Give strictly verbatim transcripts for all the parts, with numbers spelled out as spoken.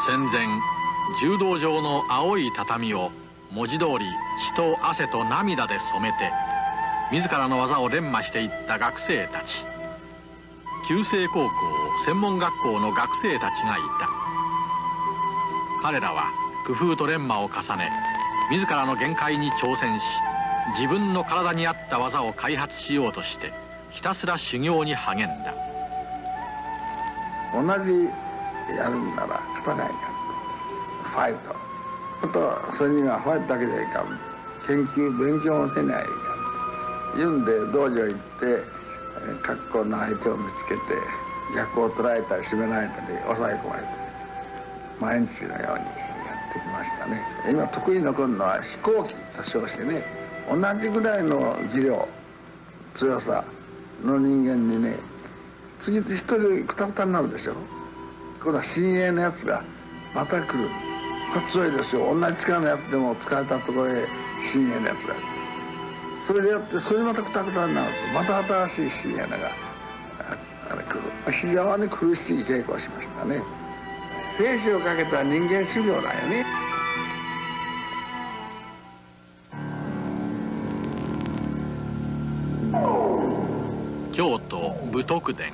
戦前柔道場の青い畳を文字通り血と汗と涙で染めて自らの技を練磨していった学生たち、旧制高校専門学校の学生たちがいた。彼らは工夫と練磨を重ね、自らの限界に挑戦し、自分の体に合った技を開発しようとしてひたすら修行に励んだ。 同じやるんなら勝たないかんと、ファイトあとはそれにはファイトだけじゃいかん、研究勉強もせないかんというんで道場行って各校の相手を見つけて逆を捉えたり締められたり抑え込まれたり毎日のようにやってきましたね。今得意残るのは飛行機と称してね、同じぐらいの技量強さの人間にね、次々一人くたくたになるでしょ。今度は新鋭のやつがまた来る。これ強いですよ。同じ力のやつでも使えたところへ新鋭のやつが来る。それでやってそれでまたくたくたになるとまた新しい新鋭のが来る。非常に苦しい稽古をしましたね。生死をかけた人間修行だよね。 京都武徳殿。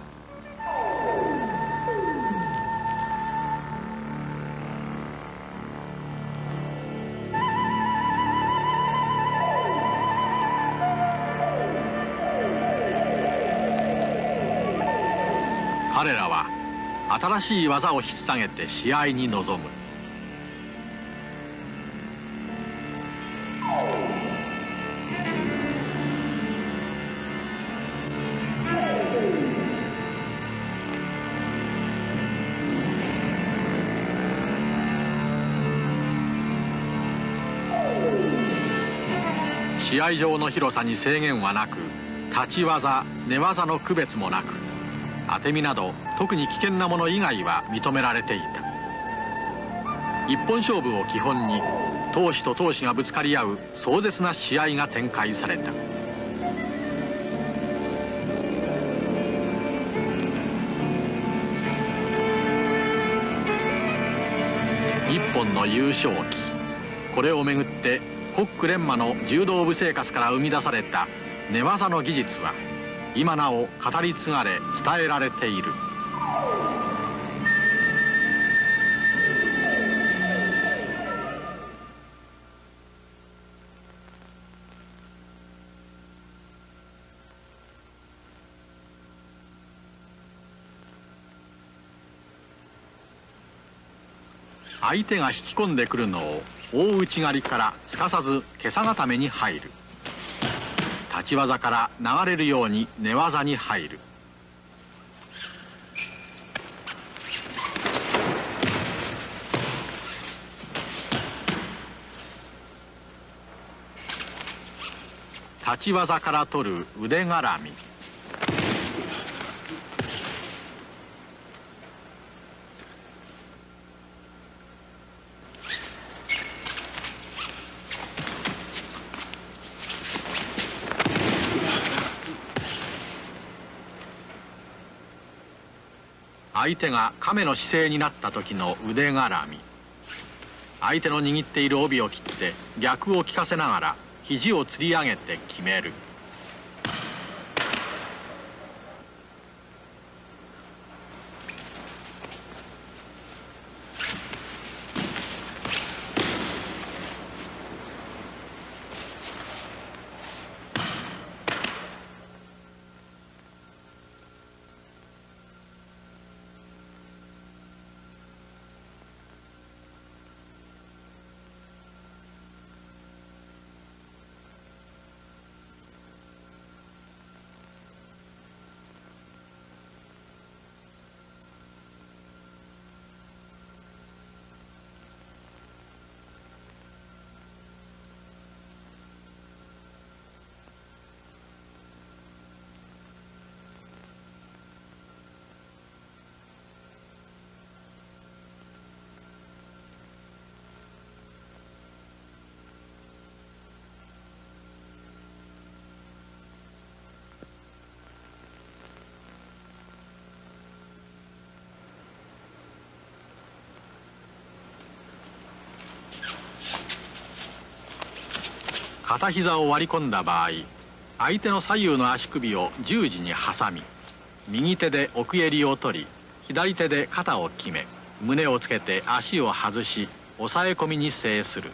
彼らは新しい技を引っ提げて試合に臨む。試合場の広さに制限はなく、立ち技寝技の区別もなく、当て身など特に危険なもの以外は認められていた。一本勝負を基本に闘志と闘志がぶつかり合う壮絶な試合が展開された。一本の優勝旗、これをめぐってコック練馬の柔道部生活から生み出された寝技の技術は今なお語り継がれ伝えられている。相手が引き込んでくるのを大内刈りからすかさず袈裟固めに入る。立ち技から流れるように寝技に入る。立ち技から取る腕絡み。相手が亀の姿勢になった時の腕絡み。相手の握っている帯を切って逆を利かせながら肘を吊り上げて決める。 片膝を割り込んだ場合、相手の左右の足首を十字に挟み、右手で奥襟を取り、左手で肩を決め、胸をつけて足を外し、押さえ込みに制する。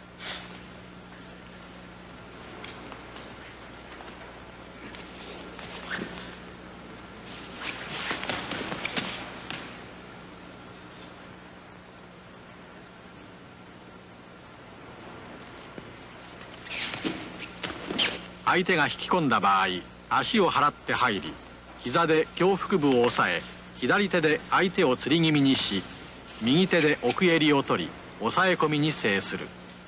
相手が引き込んだ場合、足を払って入り、膝で胸腹部を押さえ、左手で相手を釣り気味にし、右手で奥襟を取り、押さえ込みに制する。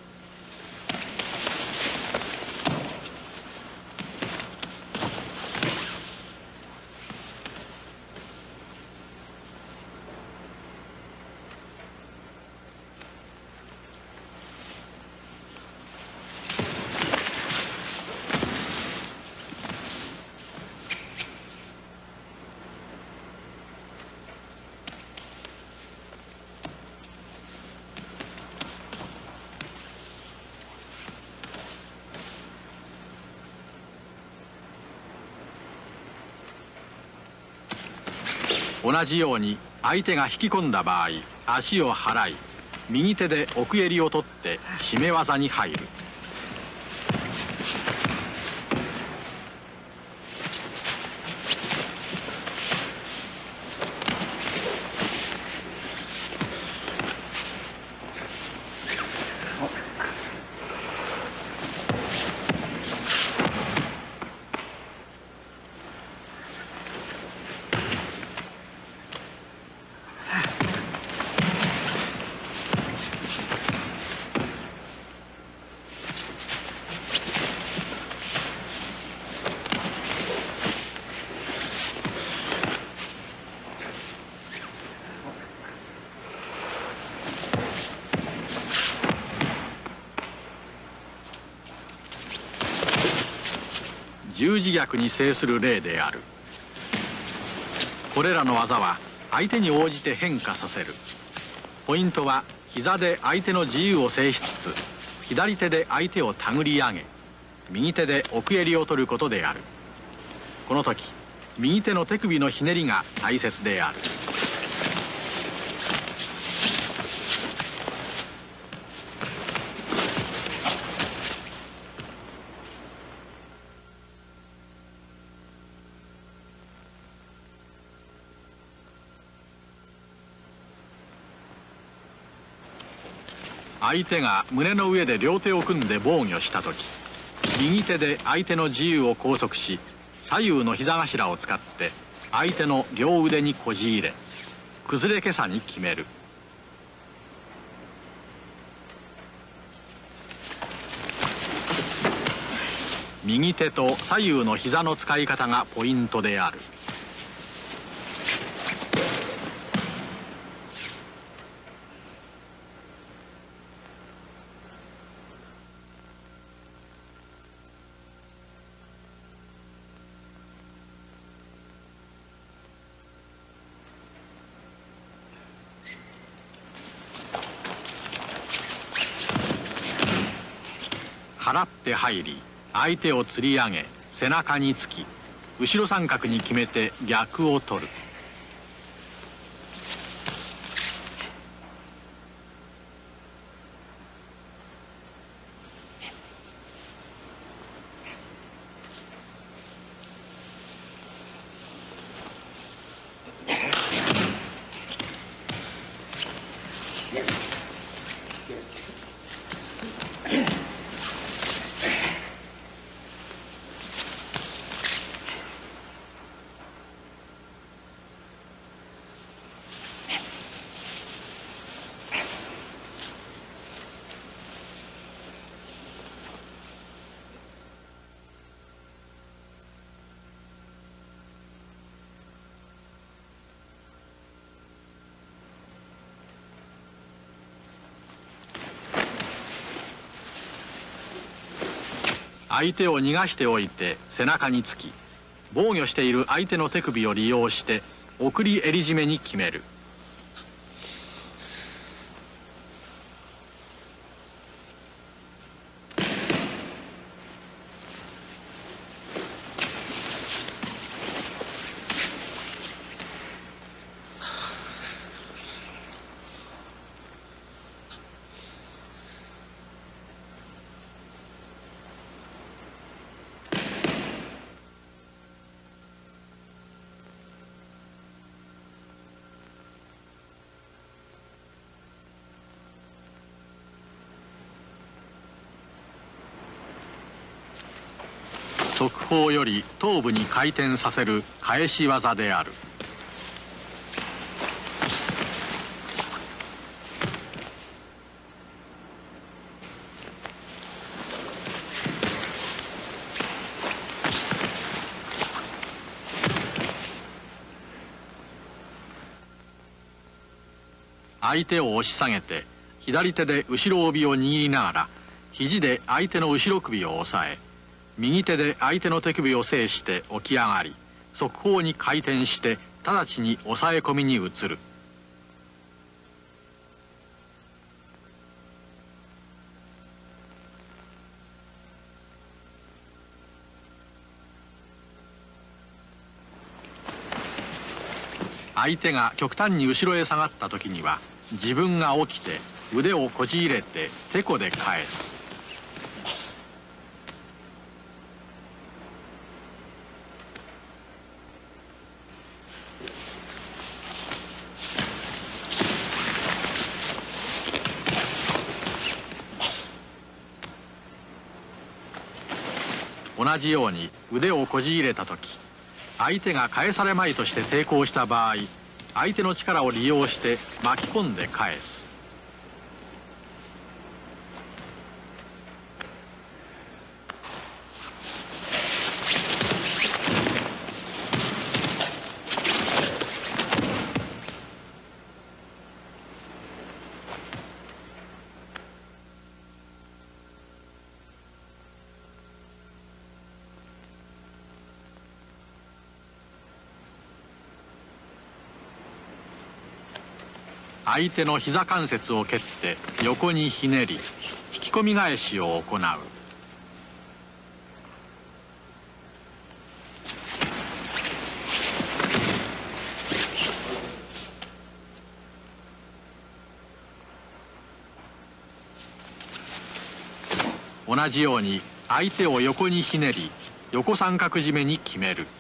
同じように相手が引き込んだ場合、足を払い、右手で奥襟を取って締め技に入る。十字逆に制する例である。これらの技は相手に応じて変化させる。ポイントは膝で相手の自由を制しつつ、左手で相手を手繰り上げ、右手で奥襟を取ることである。この時、右手の手首のひねりが大切である。相手が胸の上で両手を組んで防御した時、右手で相手の自由を拘束し、左右の膝頭を使って相手の両腕にこじ入れ、崩れけさに決める。右手と左右の膝の使い方がポイントである。払って入り、相手を釣り上げ、背中につき、後ろ三角に決めて逆を取る。相手を逃がしておいて背中につき、防御している相手の手首を利用して送り襟締めに決める。 側方より頭部に回転させる返し技である。相手を押し下げて左手で後ろ帯を握りながら肘で相手の後ろ首を押さえ、右手で相手の手首を制して起き上がり、側方に回転して直ちに押さえ込みに移る。相手が極端に後ろへ下がった時には自分が起きて腕をこじ入れててこで返す。同じように腕をこじ入れた時、相手が返されまいとして抵抗した場合、相手の力を利用して巻き込んで返す。相手の膝関節を蹴って横にひねり、引き込み返しを行う。同じように相手を横にひねり、横三角締めに決める。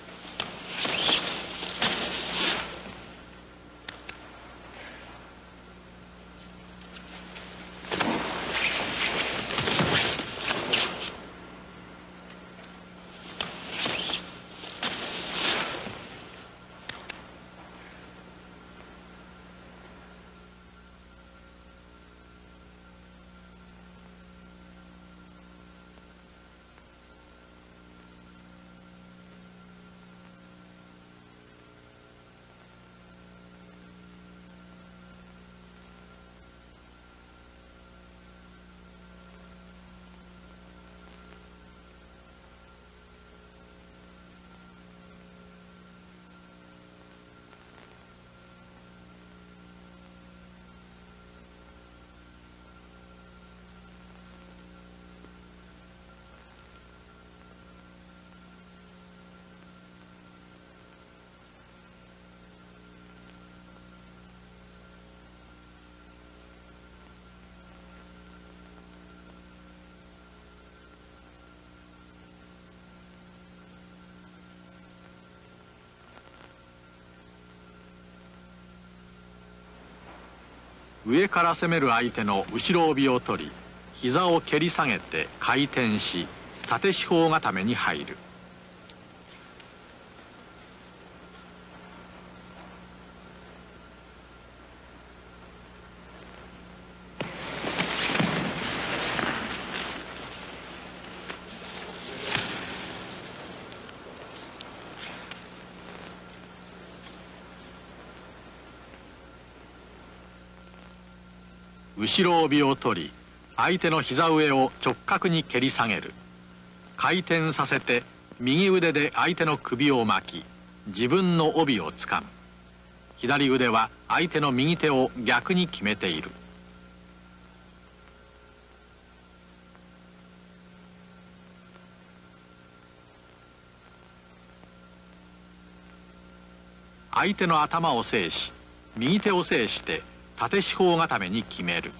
上から攻める相手の後ろ帯を取り、膝を蹴り下げて回転し、縦四方固めに入る。後ろ帯を取り、相手の膝上を直角に蹴り下げる。回転させて右腕で相手の首を巻き、自分の帯をつかむ。左腕は相手の右手を逆に決めている。相手の頭を制し、右手を制して縦四方固めに決める。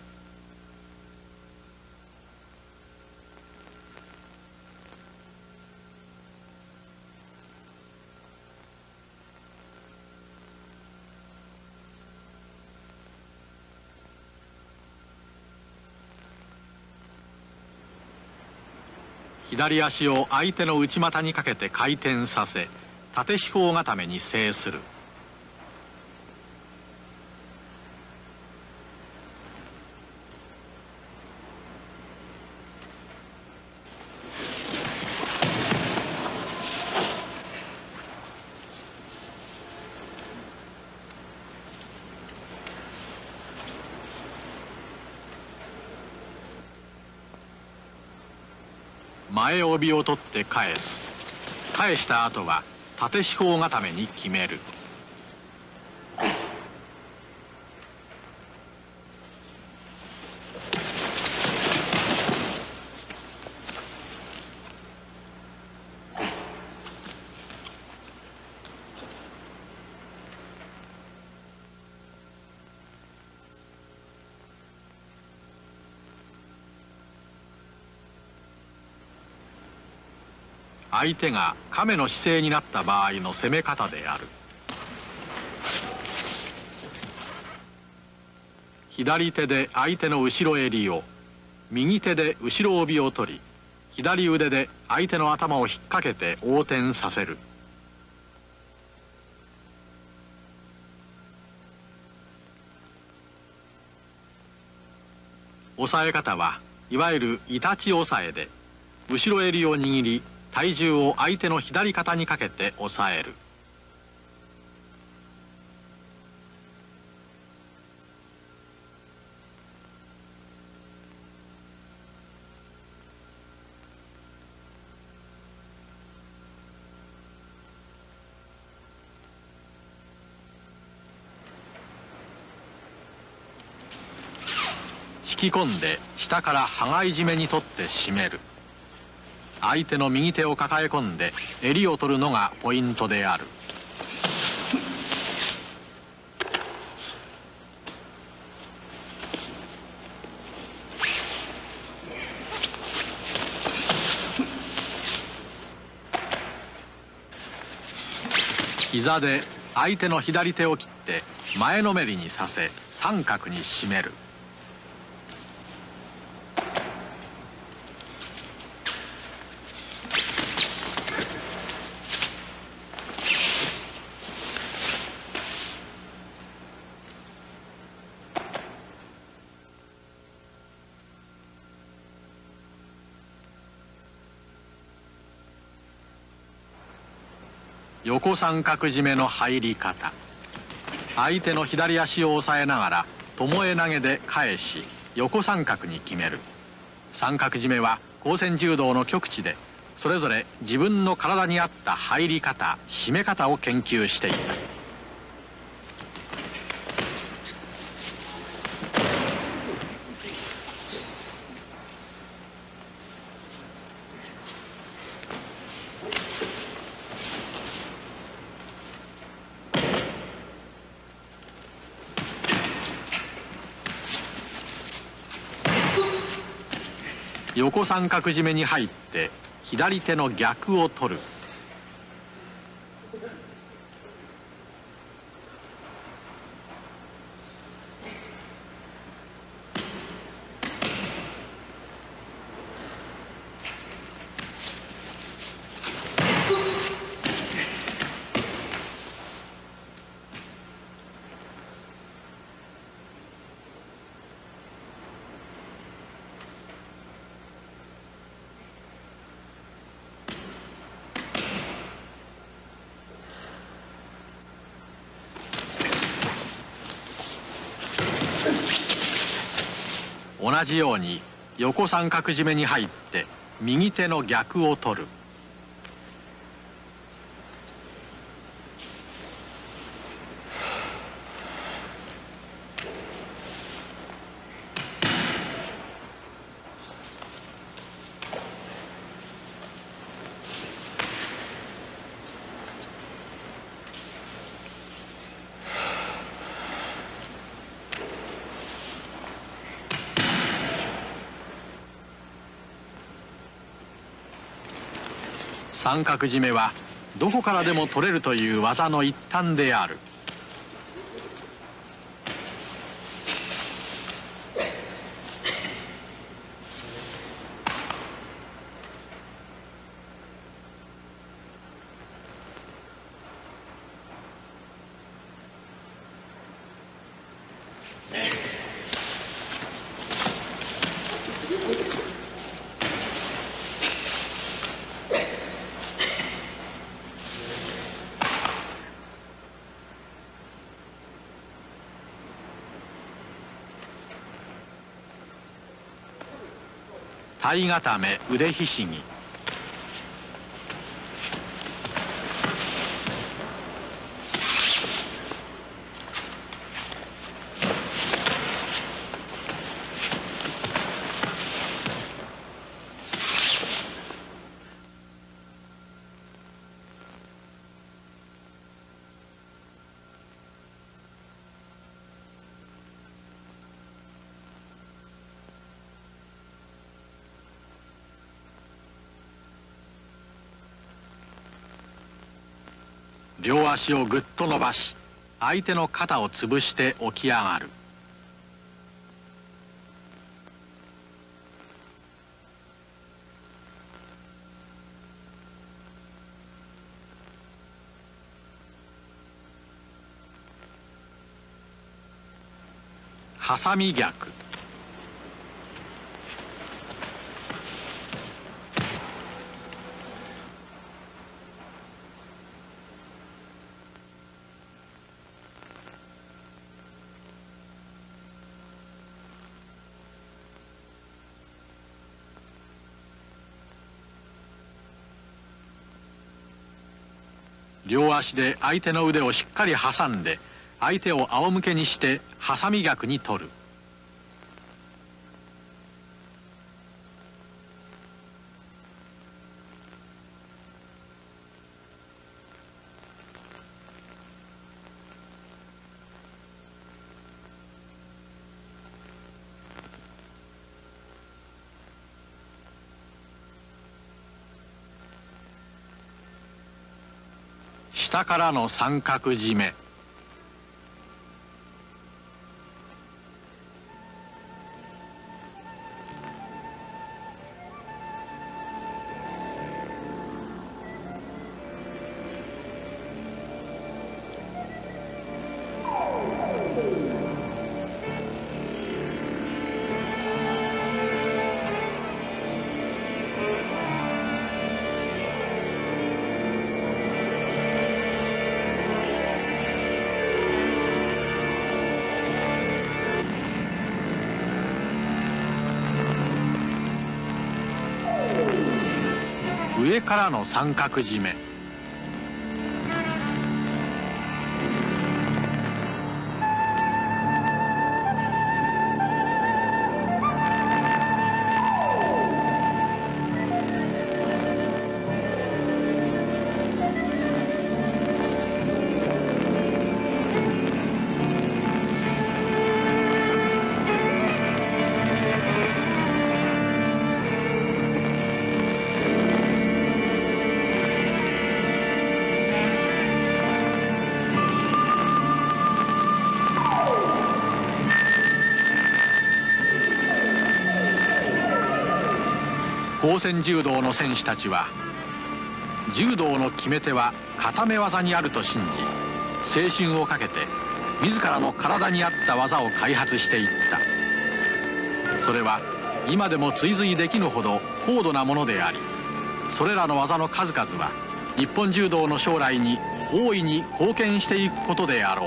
左足を相手の内股にかけて回転させ、縦四方固めに制する。前帯を取って返す。返した後は縦四方固めに決める。相手が亀の姿勢になった場合の攻め方である。左手で相手の後ろ襟を、右手で後ろ帯を取り、左腕で相手の頭を引っ掛けて横転させる。押さえ方はいわゆるイタチ押さえで、後ろ襟を握り、体重を相手の左肩にかけて押さえる。引き込んで下から羽交い締めに取って締める。相手の右手を抱え込んで襟を取るのがポイントである。膝で相手の左手を切って前のめりにさせ三角に締める。横三角締めの入り方。相手の左足を押さえながら巴投げで返し横三角に決める。三角締めは光線柔道の極致で、それぞれ自分の体に合った入り方締め方を研究していた。横三角締めに入って左手の逆を取る。同じように横三角締めに入って右手の逆を取る。三角締めはどこからでも取れるという技の一端である。 体固め腕ひしぎ。両足をぐっと伸ばし、相手の肩を潰して起き上がる。挟み逆。両足で相手の腕をしっかり挟んで、相手を仰向けにして挟み逆に取る。下からの三角締め。上からの三角締め。光線柔道の選手たちは、柔道の決め手は固め技にあると信じ、青春をかけて自らの体に合った技を開発していった。それは今でも追随できぬほど高度なものであり、それらの技の数々は日本柔道の将来に大いに貢献していくことであろう。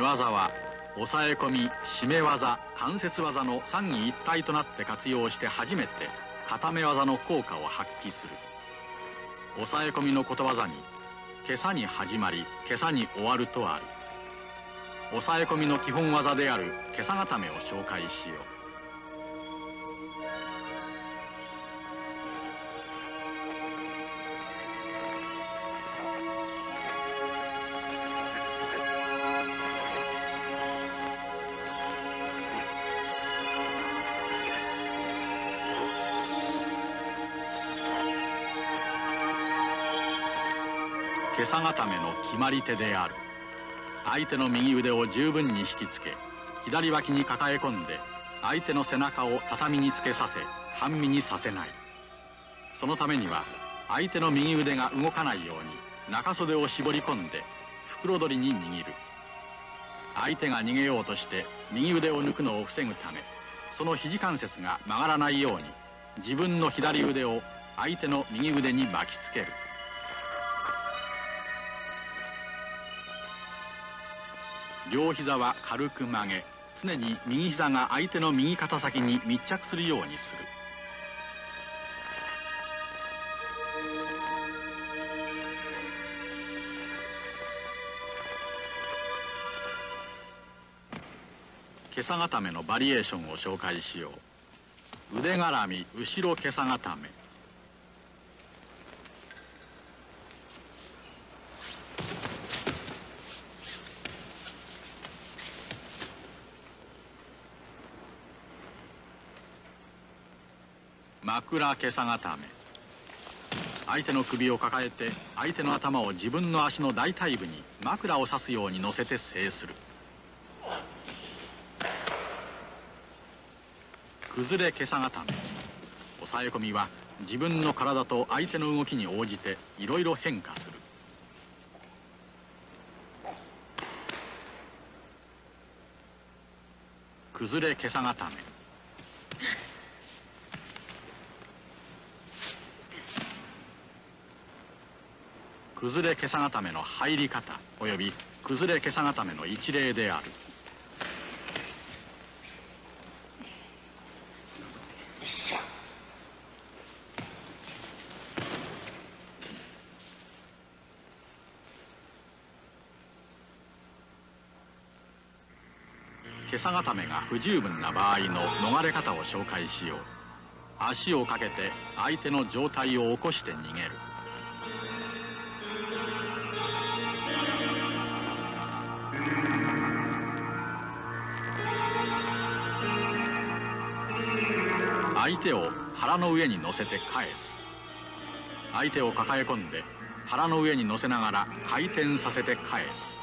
技は抑え込み、締め技、関節技の三位一体となって活用して初めて固め技の効果を発揮する。抑え込みのことわざに今朝に始まり今朝に終わるとある。抑え込みの基本技である今朝固めを紹介しよう。今朝固めの決まり手である。相手の右腕を十分に引きつけ、左脇に抱え込んで相手の背中を畳につけさせ半身にさせない。そのためには相手の右腕が動かないように中袖を絞り込んで袋取りに握る。相手が逃げようとして右腕を抜くのを防ぐため、その肘関節が曲がらないように自分の左腕を相手の右腕に巻きつける。両膝は軽く曲げ、常に右膝が相手の右肩先に密着するようにする。今朝固めのバリエーションを紹介しよう。腕絡み後ろ今朝固め。枕今朝固め。相手の首を抱えて相手の頭を自分の足の大腿部に枕を刺すように乗せて制する。崩れ今朝固め。抑え込みは自分の体と相手の動きに応じていろいろ変化する。崩れ今朝固め。崩れ今朝固めの入り方および崩れ今朝固めの一例である。今朝固めが不十分な場合の逃れ方を紹介しよう。足をかけて相手の上体を起こして逃げる。相手を腹の上に乗せて返す。相手を抱え込んで腹の上に乗せながら回転させて返す。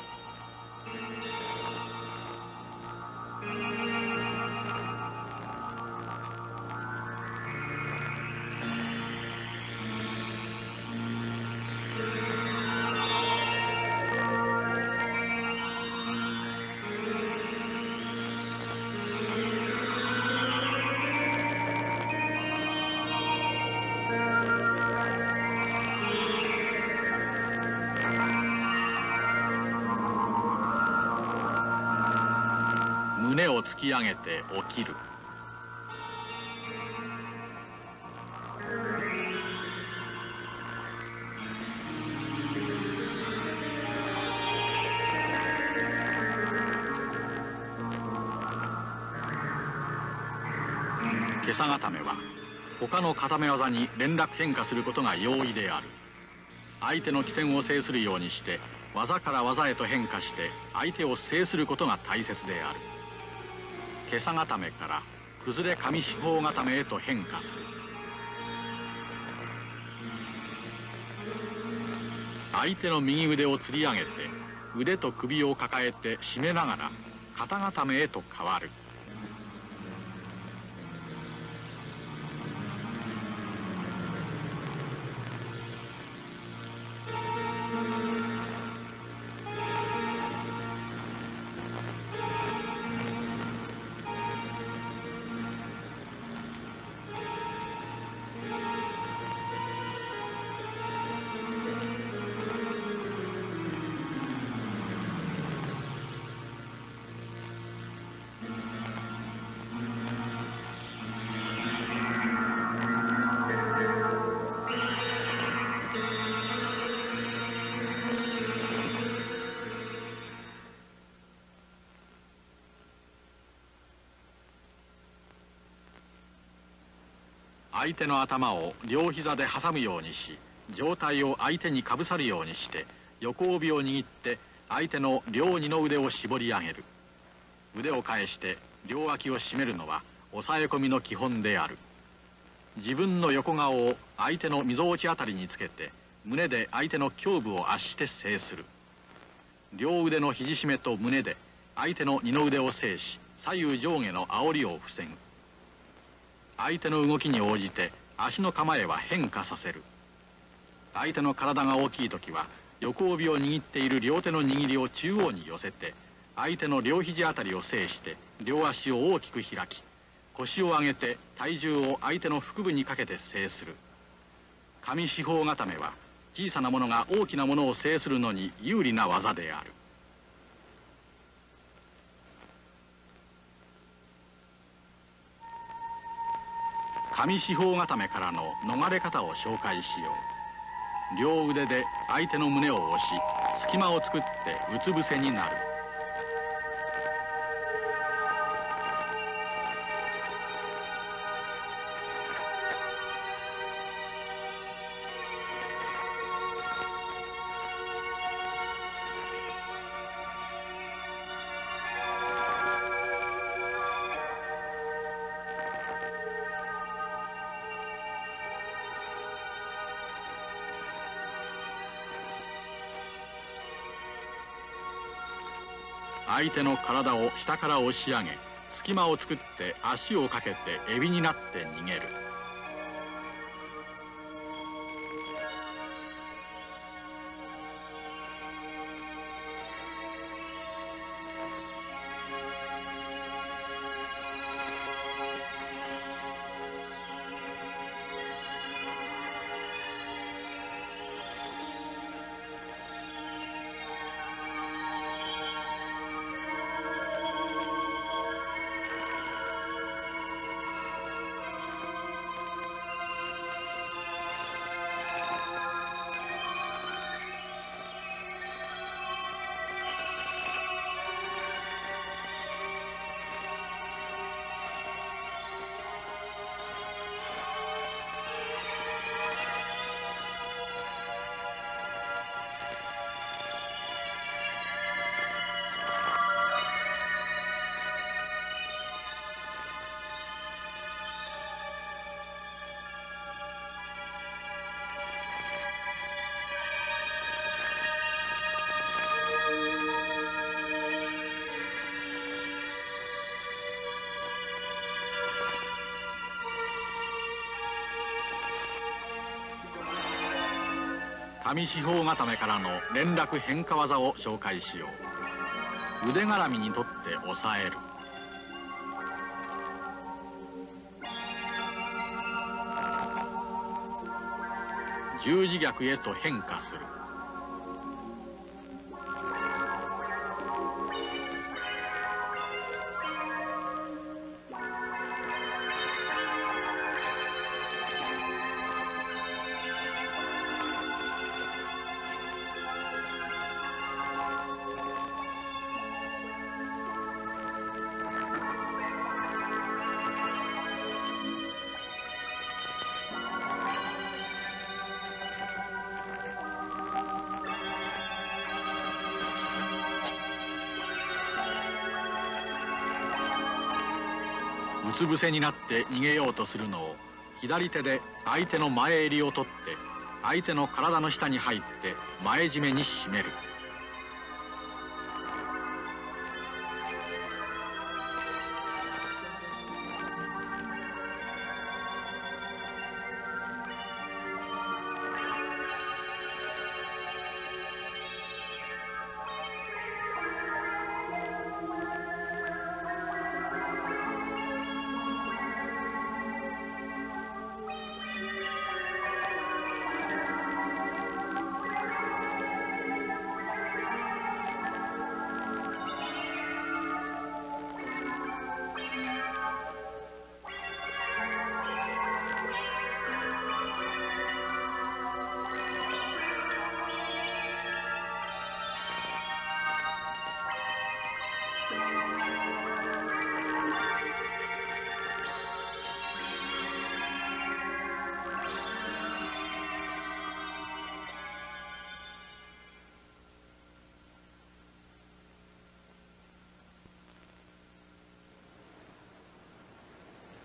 胸を突き上げて起きる。今朝固めは他の固め技に連絡変化することが容易である。相手の機戦を制するようにして技から技へと変化して相手を制することが大切である。今朝固めから崩れ上四方固めへと変化する。相手の右腕を吊り上げて腕と首を抱えて締めながら肩固めへと変わる。 相手の頭を両膝で挟むようにし、上体を相手にかぶさるようにして横帯を握って相手の両二の腕を絞り上げる。腕を返して両脇を締めるのは抑え込みの基本である。自分の横顔を相手のみぞおちあたりにつけて胸で相手の胸部を圧して制する。両腕の肘締めと胸で相手の二の腕を制し、左右上下の煽りを防ぐ。相手の動きに応じて足の構えは変化させる。相手の体が大きい時は横帯を握っている両手の握りを中央に寄せて相手の両肘あたりを制して両足を大きく開き、腰を上げて体重を相手の腹部にかけて制する。上四方固めは小さなものが大きなものを制するのに有利な技である。上四方固めからの逃れ方を紹介しよう。両腕で相手の胸を押し、隙間を作ってうつ伏せになる。相手の体を下から押し上げ、隙間を作って足をかけてエビになって逃げる。上四方固めからの連絡変化技を紹介しよう。腕絡みにとって押さえる。十字逆へと変化する。うつ伏せになって逃げようとするのを左手で相手の前襟を取って相手の体の下に入って前締めに締める。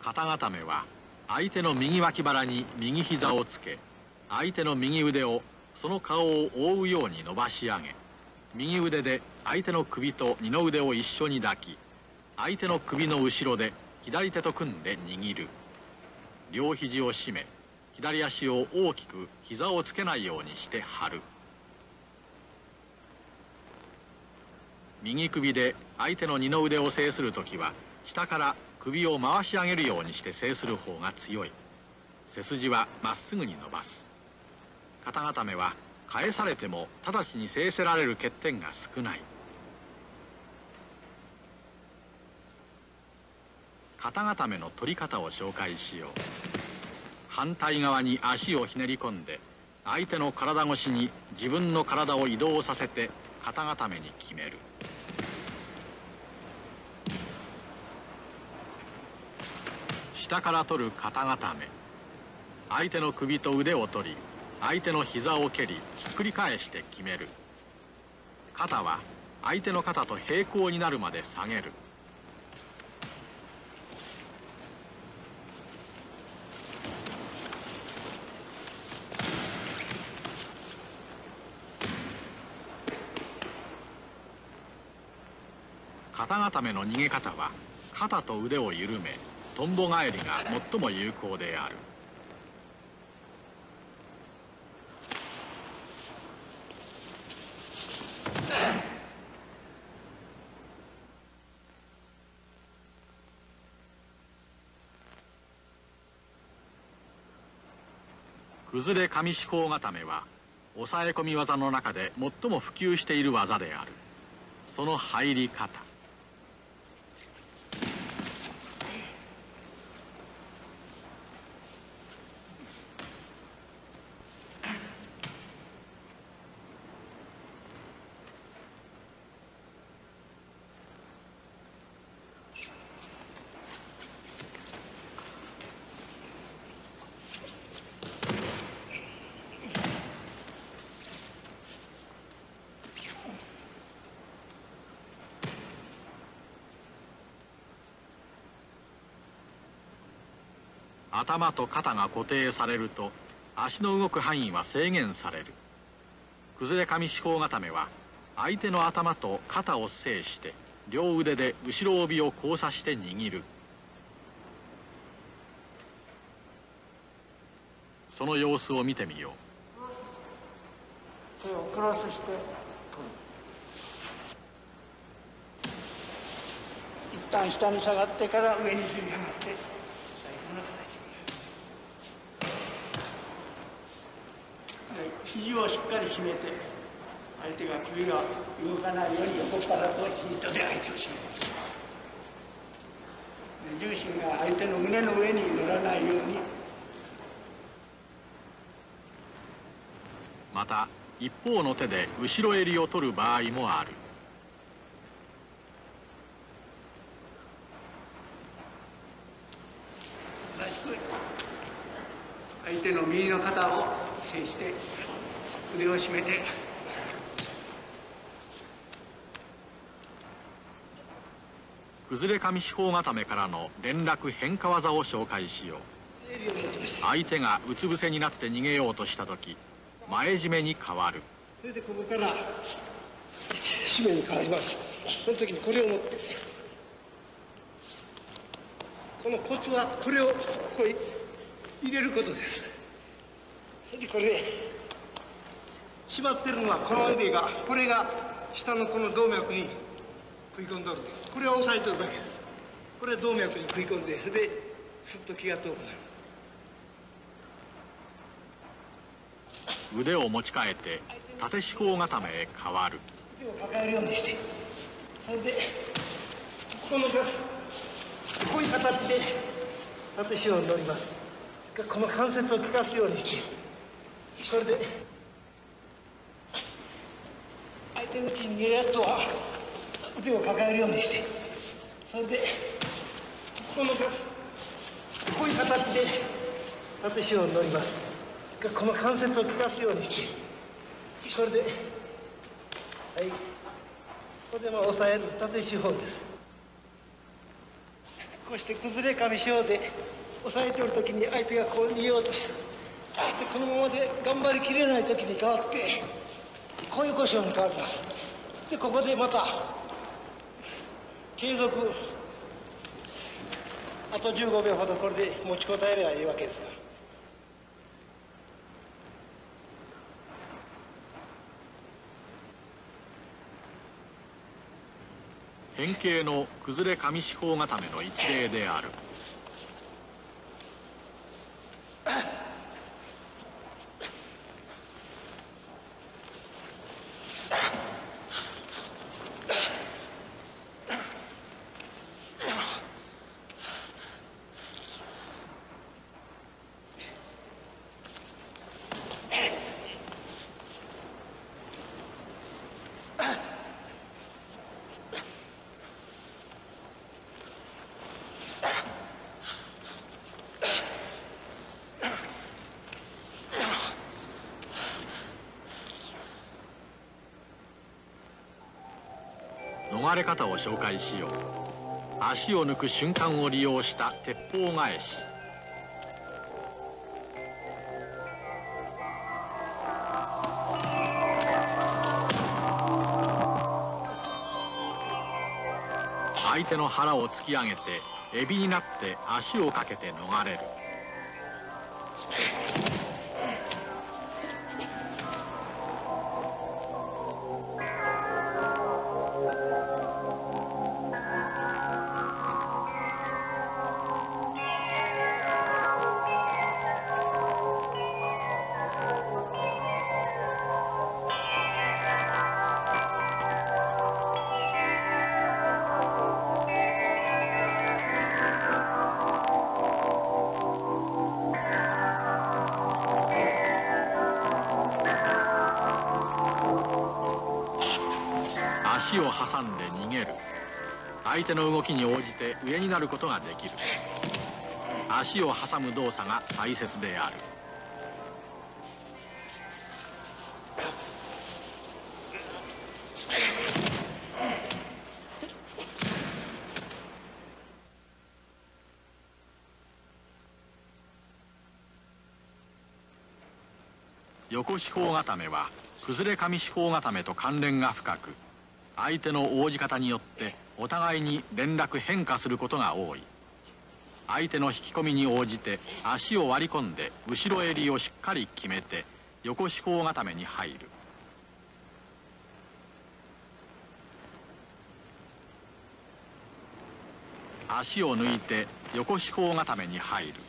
肩固めは相手の右脇腹に右膝をつけ、相手の右腕をその顔を覆うように伸ばし上げ、右腕で相手の首と二の腕を一緒に抱き、相手の首の後ろで左手と組んで握る。両肘を締め、左足を大きく膝をつけないようにして張る。右首で相手の二の腕を制するときは、下から首を回し上げるようにして制する方が強い。背筋はまっすぐに伸ばす。肩固めは返されても直ちに制せられる欠点が少ない。肩固めの取り方を紹介しよう。反対側に足をひねり込んで、相手の体越しに自分の体を移動させて肩固めに決める。下から取る肩固め。相手の首と腕を取り、相手の膝を蹴り、ひっくり返して決める。肩は相手の肩と平行になるまで下げる。肩固めの逃げ方は、肩と腕を緩め、とんぼ返りが最も有効である。崩れ上四方固めは、抑え込み技の中で最も普及している技である。その入り方。頭と肩が固定されると、足の動く範囲は制限される。崩れ上四方固めは、相手の頭と肩を制して、両腕で後ろ帯を交差して握る。その様子を見てみよう。手をクロスして取る。一旦下に下がってから上に振り上がって、最後の形。肘をしっかり締めて、相手が首が動かないように横からとヒートで相手を締める。重心が相手の胸の上に乗らないように。 また一方の手で後ろ襟を取る場合もある。 相手の右の肩を制して腕を締めて、 崩れ上四方固めからの連絡変化技を紹介しよう。相手がうつ伏せになって逃げようとした時、前締めに変わる。 それでここから締めに変わります。その時にこれを持って、このコツはこれをここに入れることです。でこれ縛ってるのはこの腕が、これが下のこの動脈に食い込んどる。これを押さえてるだけです。これは動脈に食い込んで、それですっと気が遠くなる。 腕を持ち替えて縦四方固めへ変わる。 手を抱えるようにして、それでこのこういう形で縦四方に乗ります。この関節を効かすようにして、これで相手のうちに逃げるやつは腕を抱えるようにして、それでこのこういう形で縦四方に乗ります。この関節を効かすようにして、これで、はい、これでまあ押さえる縦四方です。 こうして崩れ上昇で押さえておる時に相手がこう逃げようとして、でこのままで頑張りきれない時に変わってこういう故障に変わります。でここでまた継続あとじゅうごびょうほどこれで持ちこたえればいいわけですが。 変形の崩れ上四方固めの一例である。逃れ方を紹介しよう。足を抜く瞬間を利用した鉄砲返し。相手の腹を突き上げてエビになって足をかけて逃れる。足を挟んで逃げる。相手の動きに応じて上になることができる。足を挟む動作が大切である。横四方固めは崩れ上四方固めと関連が深く、相手の応じ方によってお互いに連絡変化することが多い。相手の引き込みに応じて足を割り込んで後ろ襟をしっかり決めて横四方固めに入る。足を抜いて横四方固めに入る。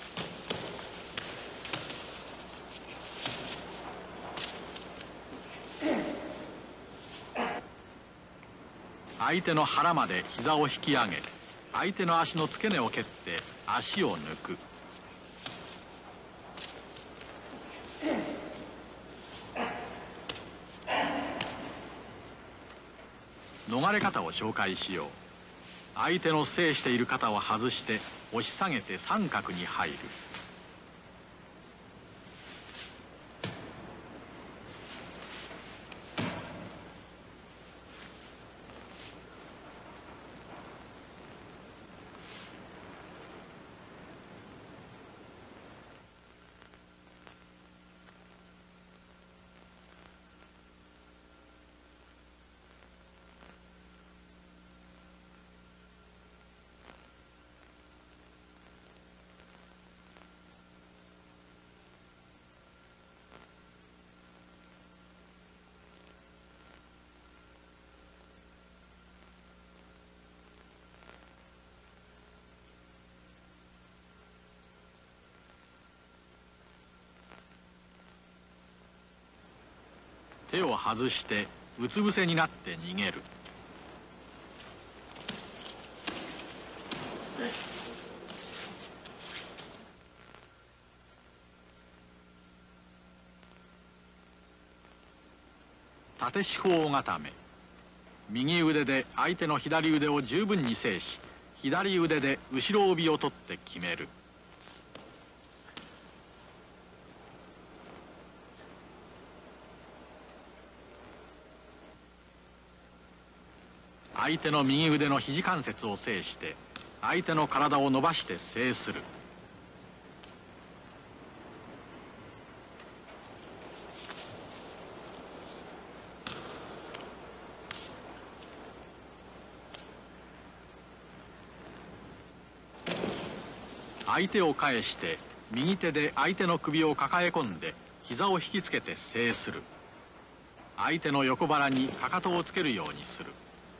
相手の腹まで膝を引き上げ、相手の足の付け根を蹴って足を抜く。逃れ方を紹介しよう。相手の制している肩を外して押し下げて三角に入る。手を外してうつ伏せになって逃げる。縦四方固め。右腕で相手の左腕を十分に制し、左腕で後ろ帯を取って決める。相手の右腕の肘関節を制して相手の体を伸ばして制する。相手を返して右手で相手の首を抱え込んで膝を引きつけて制する。相手の横腹にかかとをつけるようにする。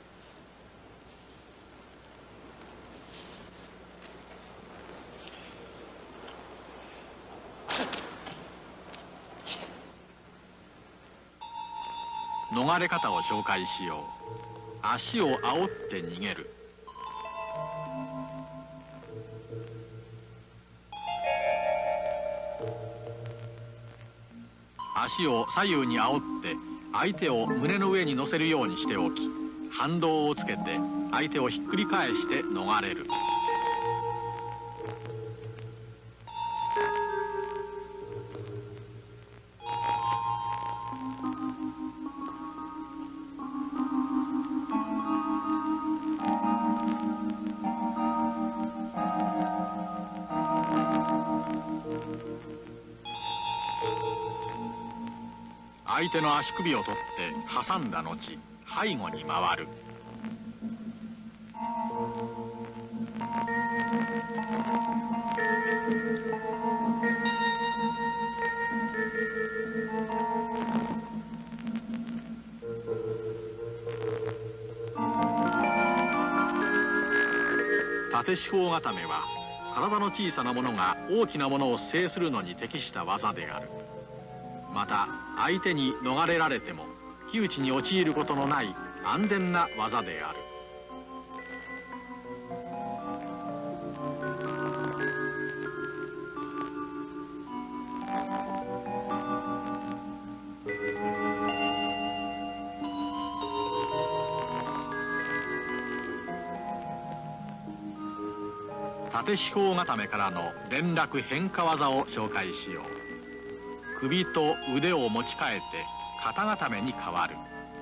逃れ方を紹介しよう。足を煽って逃げる。足を左右に煽って相手を胸の上に乗せるようにしておき、反動をつけて相手をひっくり返して逃れる。相手の足首を取って挟んだ後、背後に回る。縦四方固めは体の小さなものが大きなものを制するのに適した技である。また相手に逃れられても窮地に陥ることのない安全な技である。縦四方固めからの連絡変化技を紹介しよう。首と腕を持ち替えて肩固めに変わる。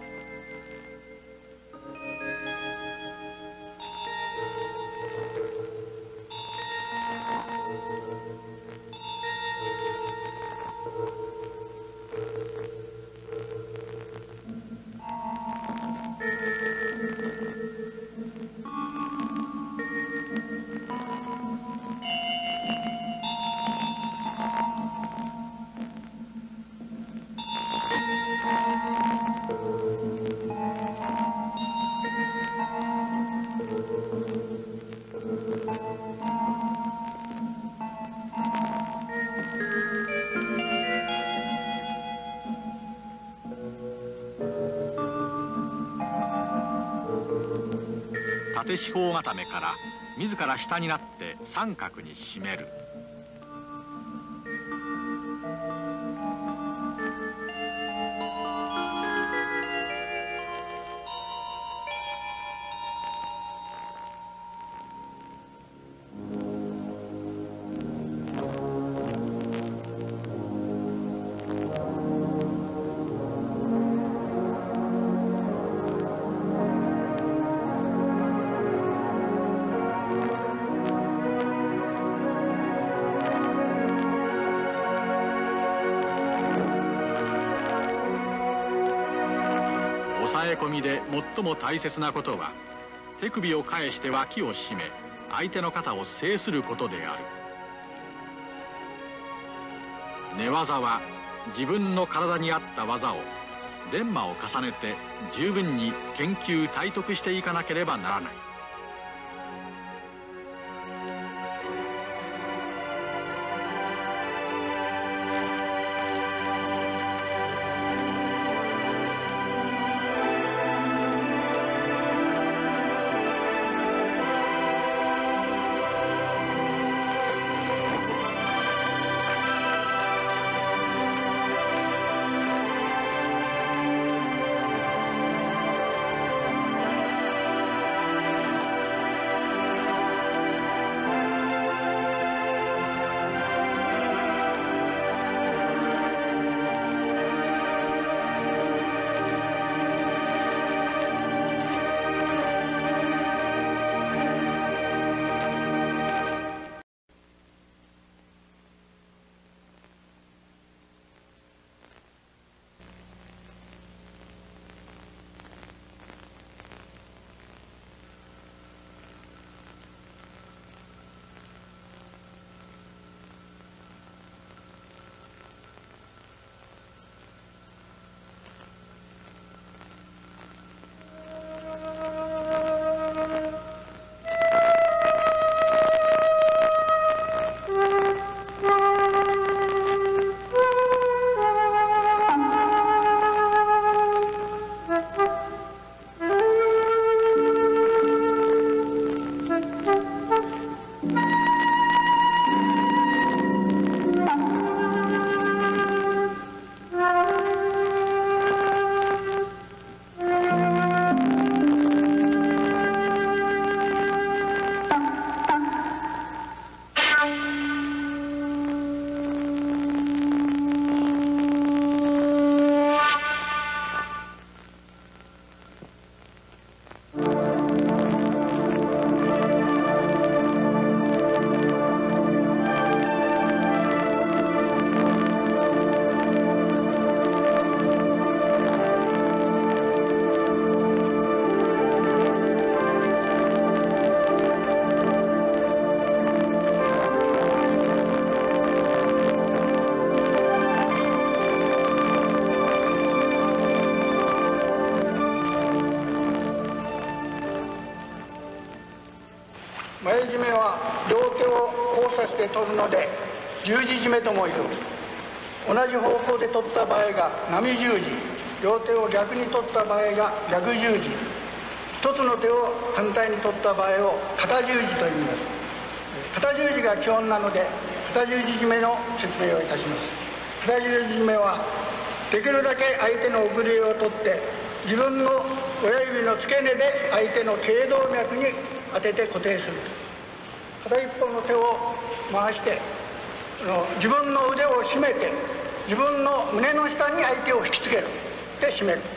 縦四方固めから自ら下になって三角に締める。抑え込みで最も大切なことは手首を返して脇を締め相手の肩を制することである。寝技は自分の体に合った技を練磨を重ねて十分に研究体得していかなければならない。 で取るので十字締めともいう。同じ方向で取った場合が波十字、両手を逆に取った場合が逆十字、一つの手を反対に取った場合を肩十字と言います。肩十字が基本なので肩十字締めの説明をいたします。肩十字締めはできるだけ相手の奥襟を取って自分の親指の付け根で相手の頸動脈に当てて固定する。片一方の手を回して自分の腕を締めて自分の胸の下に相手を引きつけるで締める。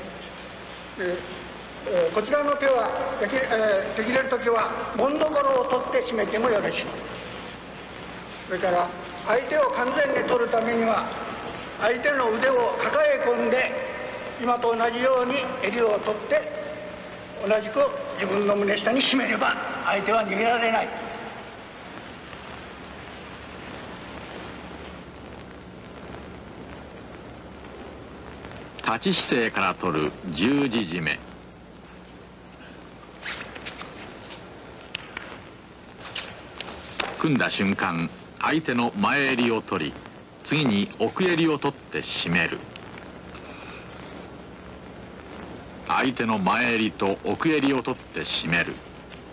こちらの手はでき、えー、できれる時は盆所を取って締めてもよろしい。それから相手を完全に取るためには相手の腕を抱え込んで今と同じように襟を取って同じく自分の胸下に締めれば相手は逃げられない。 立ち姿勢から取る十字締め。組んだ瞬間、相手の前襟を取り、次に奥襟を取って締める。相手の前襟と奥襟を取って締める。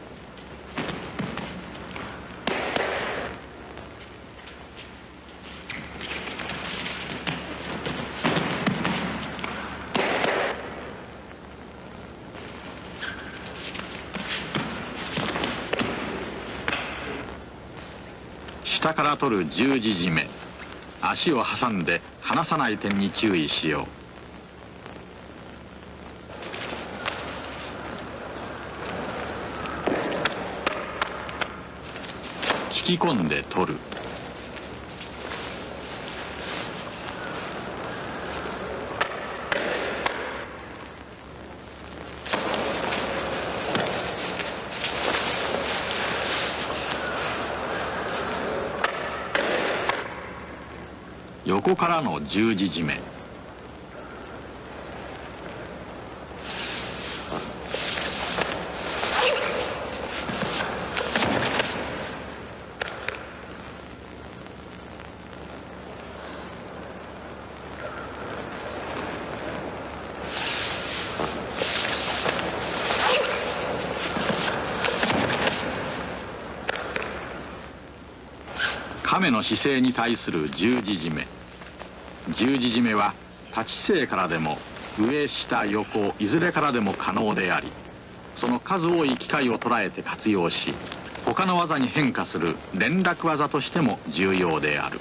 下から取る十字締め。足を挟んで離さない点に注意しよう。引き込んで取る。横からの十字締め。亀の姿勢に対する十字締め。十字締めは立ち姿勢からでも上下横いずれからでも可能であり、その数多い機会を捉えて活用し他の技に変化する連絡技としても重要である。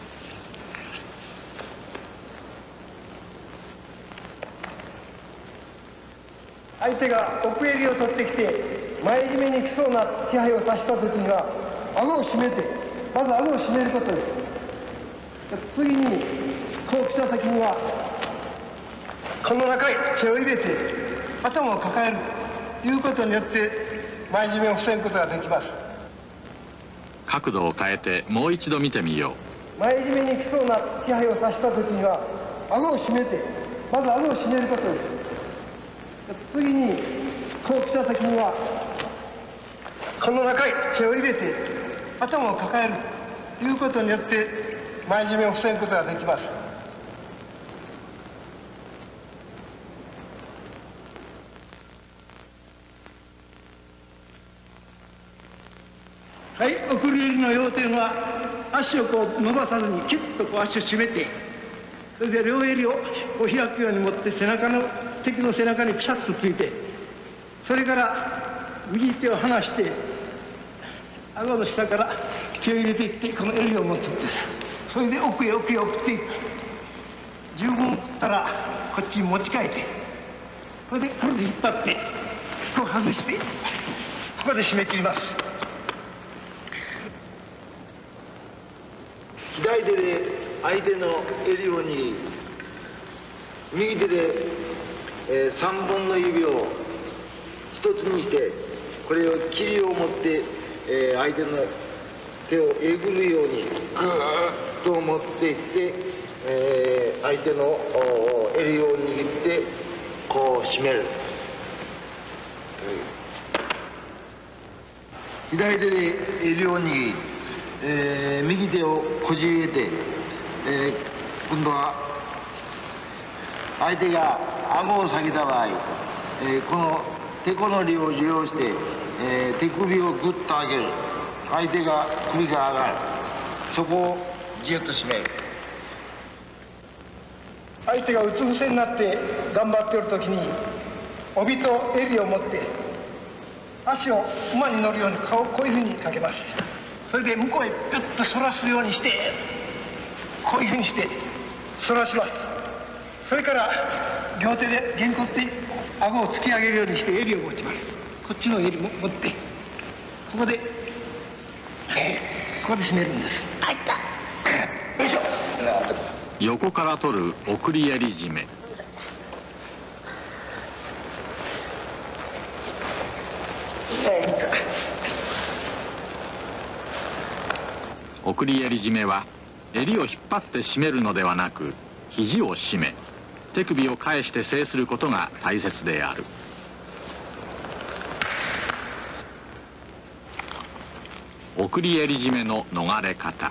相手が奥襟を取ってきて前締めに来そうな気配をさした時には顎を締めて、まず顎を締めることです。次にこう来た先にはこの中へ手を入れて頭を抱えるということによって前締めを防ぐことができます。 角度を変えてもう一度見てみよう。前締めに来そうな気配をさした時には顎を締めて、まず顎を締めることです。次にこう来た先にはこの中へ手を入れて頭を抱えるということによって前締めを防ぐことができます。 はい、送り襟の要点は足をこう伸ばさずにキュッとこう足を締めて、それで両襟をこう開くように持って背中の敵の背中にピシャッとついて、それから右手を離して顎の下から手を入れていってこの襟を持つんです。それで奥へ奥へ送っていく。十分送ったらこっちに持ち替えて、それでこれで引っ張ってこう外してここで締め切ります。 左手で相手の襟を握り、右手で、えー、さんぼんの指を一つにして、これを霧を持って、えー、相手の手をえぐるようにグーッと持っていって、えー、相手の襟を握ってこう締める。左手で襟を握り、 えー、右手を腰入れて、えー、今度は相手が顎を下げた場合、えー、この手このりを利用して、えー、手首をグッと上げる。相手が首が上がる。そこをギュッと締める。 相手がうつ伏せになって頑張っている時に帯と襟を持って足を馬に乗るように顔をこういうふうにかけます。それで向こうへピュッと反らすようにしてこういうふうにして反らします。それから両手でげんこつで顎を突き上げるようにして襟を持ちます。こっちの襟も持ってここでここで締めるんです。入った。よいしょ。 横から取る送り襟締め。送り襟締めは襟を引っ張って締めるのではなく、肘を締め手首を返して制することが大切である。送り襟締めの逃れ方。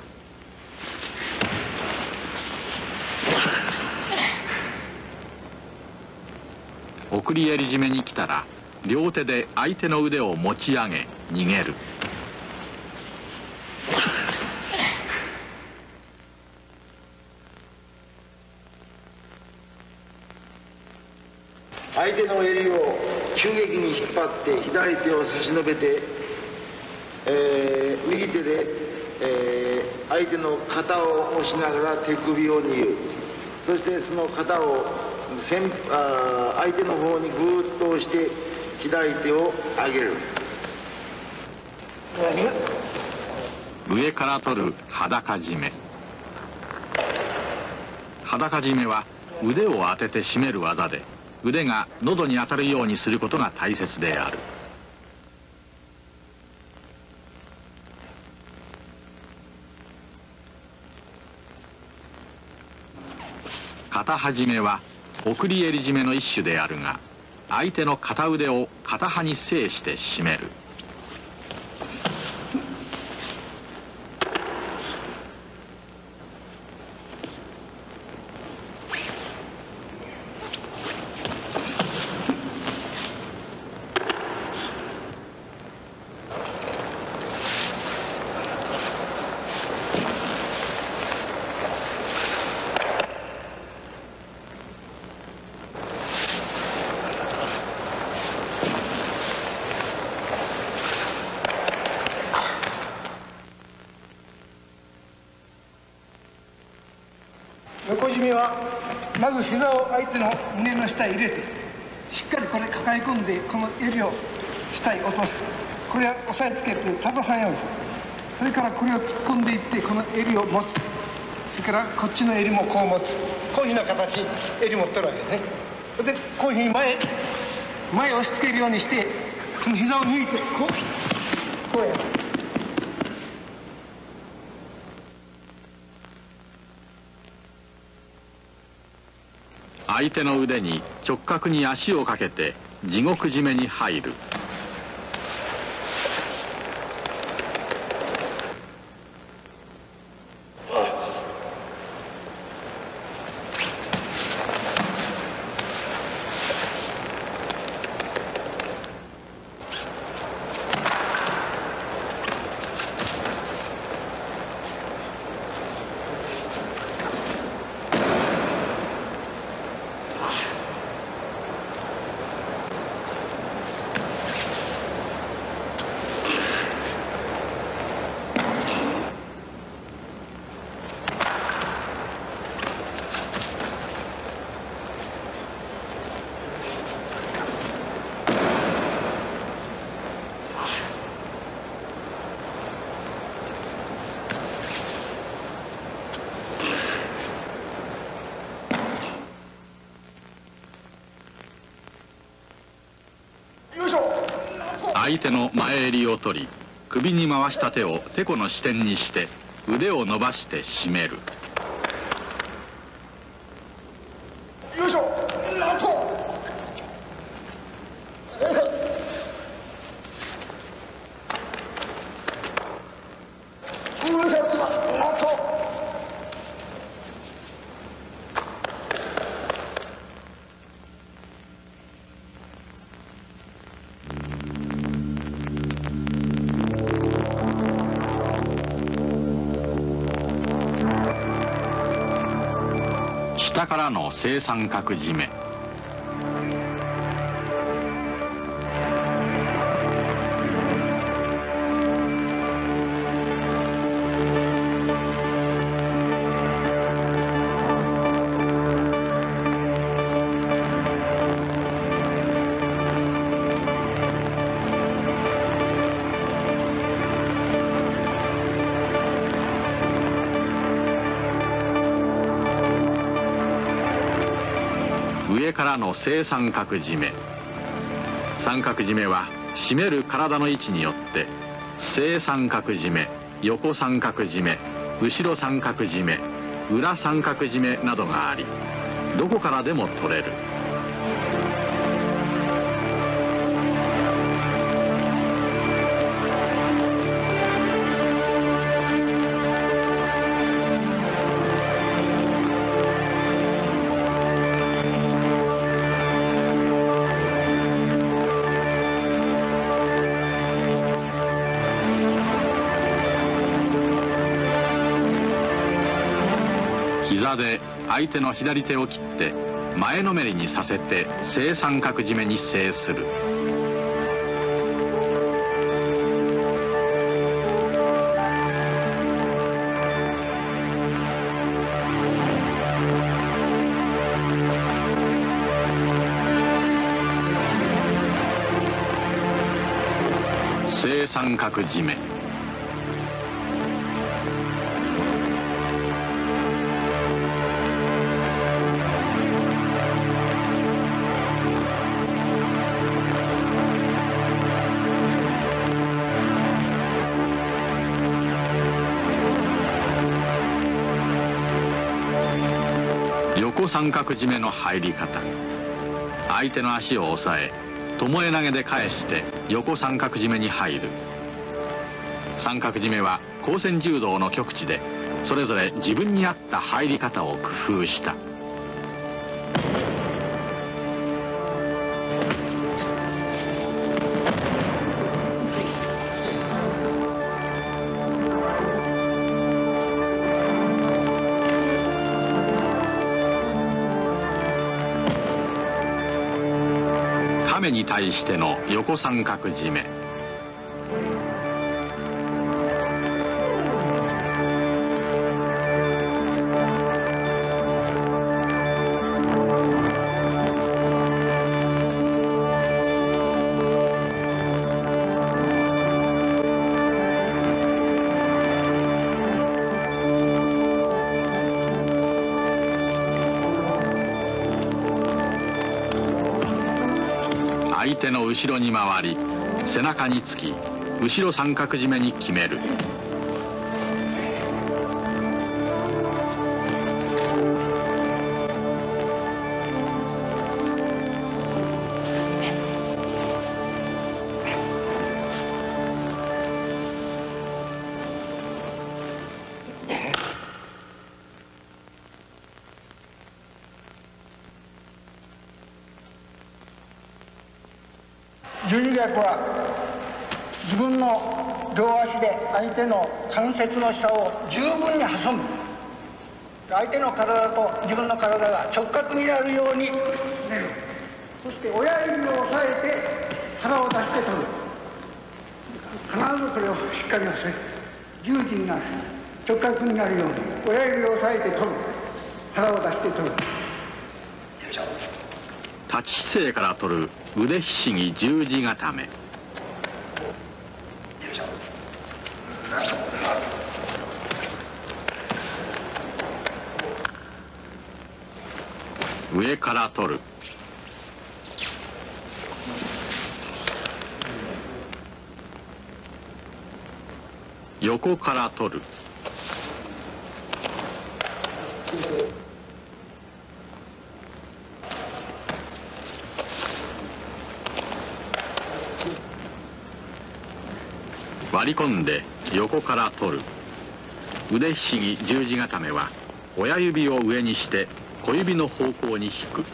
送り襟締めに来たら両手で相手の腕を持ち上げ逃げる。 相手の襟を急激に引っ張って左手を差し伸べて、えー、右手で、えー、相手の肩を押しながら手首を握る。そしてその肩を先あ相手の方にぐーっと押して左手を上げる。 上から取る裸締め。裸締めは腕を当てて締める技で、腕が喉に当たるようにすることが大切である。肩始めは送り襟締めの一種であるが、相手の片腕を片刃に制して締める。 横締めはまず膝を相手の胸の下へ入れてしっかりこれ抱え込んでこの襟を下へ落とす。これは押さえつけて立たさんようにする。それからこれを突っ込んでいってこの襟を持つ。それからこっちの襟もこう持つ。こういうふうな形襟持ってるわけですね。それでこういうふうに前前を押し付けるようにしてこの膝を抜いてこうこうやる。 相手の腕に直角に足をかけて地獄締めに入る。相手の前襟を取り首に回した手をてこの支点にして腕を伸ばして締める。 よいしょ。なんとよいしょ。 下からの正三角締め。上からの正三角締め。三角締めは締める体の位置によって正三角締め、横三角締め、後ろ三角締め、裏三角締めなどがあり、どこからでも取れる。膝で相手の左手を切って前のめりにさせて正三角締めに制する。正三角締め。横三角締めの入り方。相手の足を押さえ巴投げで返して横三角締めに入る。三角締めは光線柔道の極致でそれぞれ自分に合った入り方を工夫した。亀に対しての横三角締め。相手の後ろに回り背中につき後ろ三角締めに決める。 十字逆は自分の両足で相手の関節の下を十分に挟む。相手の体と自分の体が直角になるように、そして親指を押さえて腹を出して取る。必ずこれをしっかり押さえ十字になる、直角になるように親指を押さえて取る、腹を出して取る。 立ち姿勢から取る腕ひしぎ十字固め。上から取る。横から取る。割り込んで横から取る。 腕ひしぎ十字固めは親指を上にして小指の方向に引く。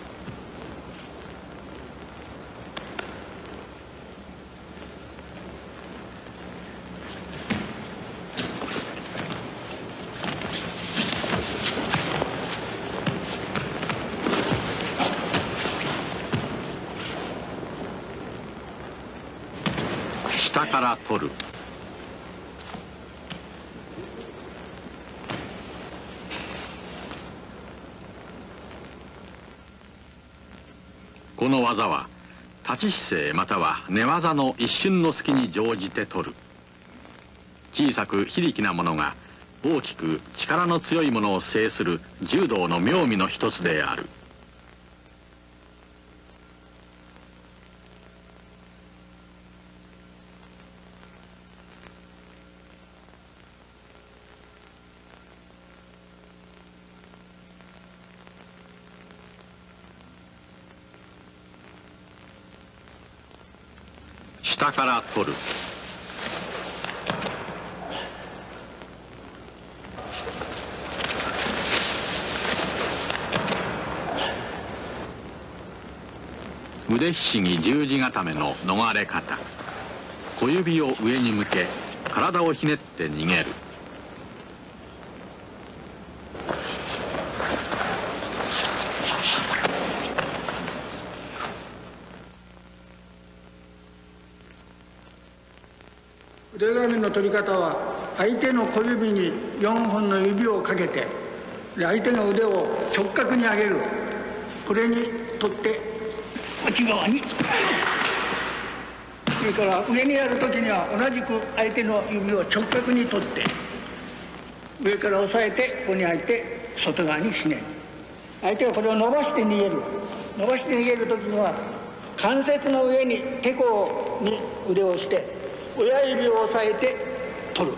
下から取る。この技は立ち姿勢または寝技の一瞬の隙に乗じて取る。小さく非力なものが大きく力の強いものを制する柔道の妙味の一つである。下から取る。腕ひしぎ十字固めの逃れ方。小指を上に向け体をひねって逃げる。 腕がみの取り方は、相手の小指によんほんの指をかけて、相手の腕を直角に上げる。これに取って内側に。それから上にやるときには同じく相手の指を直角に取って、上から押さえてここに入って外側にひねる。相手はこれを伸ばして逃げる。伸ばして逃げるときには関節の上にてこに腕をして親指を押さえて取る。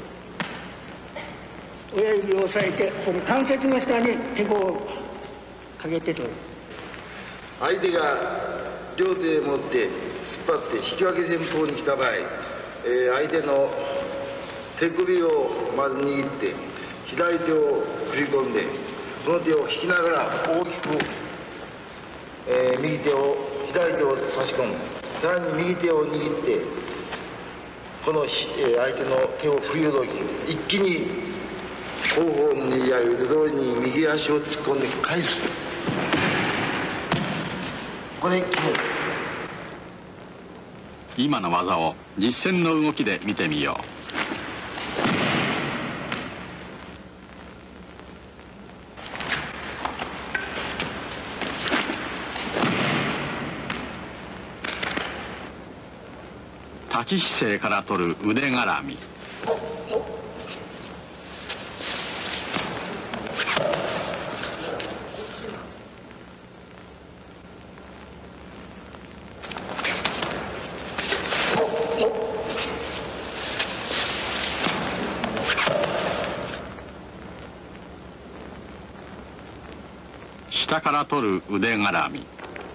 親指を押さえてその関節の下にてこをかけて取る。 相手が両手を持って突っ張って引き分け戦法に来た場合、えー、相手の手首をまず握って左手を振り込んでその手を引きながら大きく、えー、右手を左手を差し込む。さらに右手を握ってこの、えー、相手の手を振るとき一気に後方の握り合い腕通りに右足を突っ込んで返す。ここで決める。 今の技を実践の動きで見てみよう。立ち姿勢から取る腕絡み。下から取る腕絡み。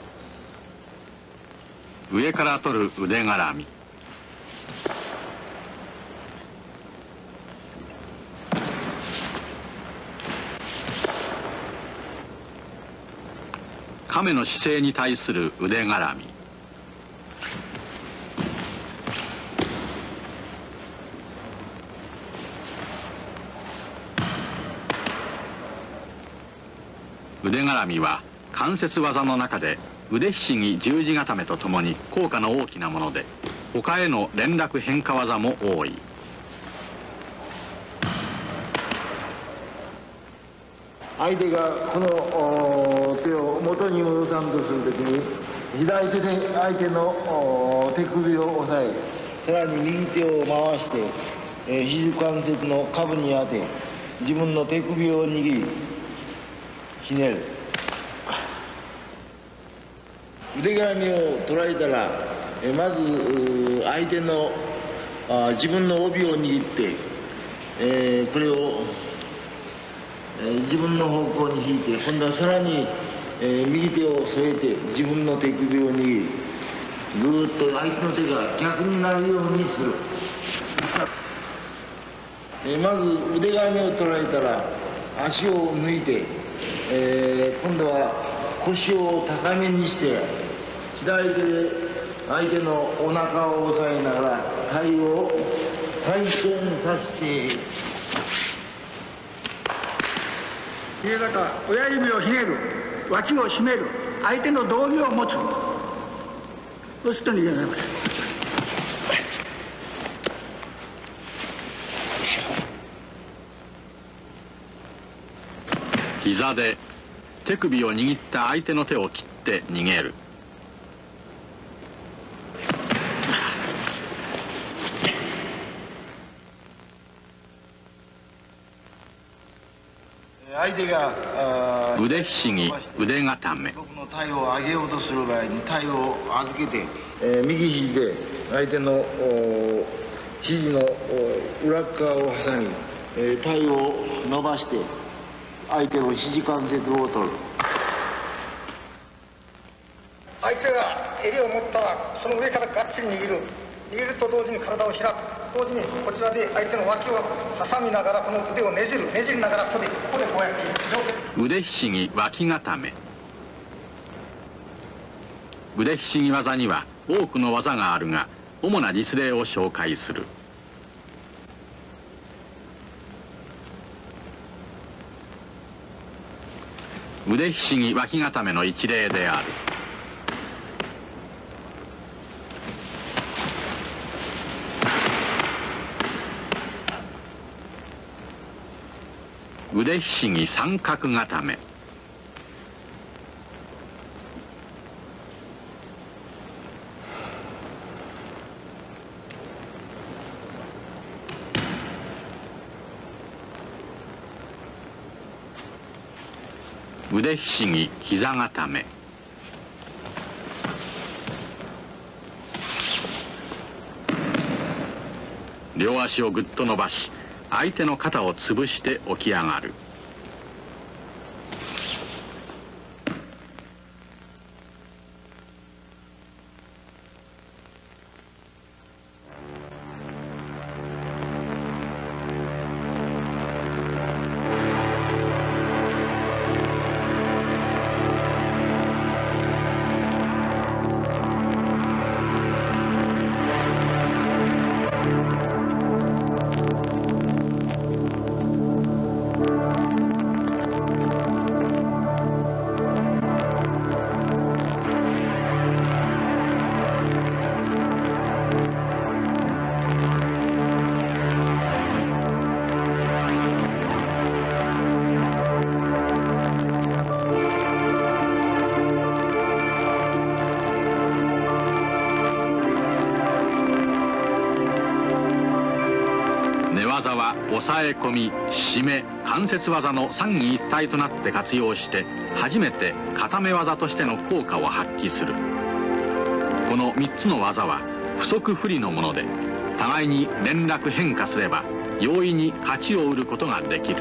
上から取る腕絡み。亀の姿勢に対する腕絡み。腕絡みは関節技の中で腕ひしぎ十字固めとともに効果の大きなもので、他への連絡変化技も多い。 相手がこの手を元に戻さんとするときに左手で相手の手首を押さえ、さらに右手を回して、えー、肘関節の下部に当て自分の手首を握りひねる。腕絡みを捉えたら、えー、まず相手のあ自分の帯を握って、えー、これをえー、自分の方向に引いて、今度はさらに、えー、右手を添えて自分の手首を握り、ぐーっと相手の手が逆になるようにする。 えー、まず腕がめを取られたら足を抜いて、えー、今度は腰を高めにして左手で相手のお腹を押さえながら体を回転させて、 ひげ方、親指をひねる、脇を締める、相手の道着を持つ、そうすると逃げられます。 膝で手首を握った相手の手を切って逃げる。 相手が腕ひしぎ、腕固め。 僕の体を上げようとする場合に体を預けて、えー、右肘で相手の肘の裏側を挟み、えー、体を伸ばして相手の肘関節を取る。 相手が襟を持ったらその上からがっちり握る。握ると同時に体を開く。同時にこちらで相手の脇を挟みながらこの腕をねじる。ねじりながらここでここでこうやって腕ひしぎ脇固め。腕ひしぎ技には多くの技があるが、主な実例を紹介する。腕ひしぎ脇固めの一例である。腕ひしぎ三角固め。腕ひしぎ膝固め。両足をぐっと伸ばし相手の肩を潰して起き上がる。抑え込み、締め、関節技の三位一体となって活用して初めて固め技としての効果を発揮する。このみっつの技は不足不利のもので、互いに連絡変化すれば容易に勝ちを得ることができる。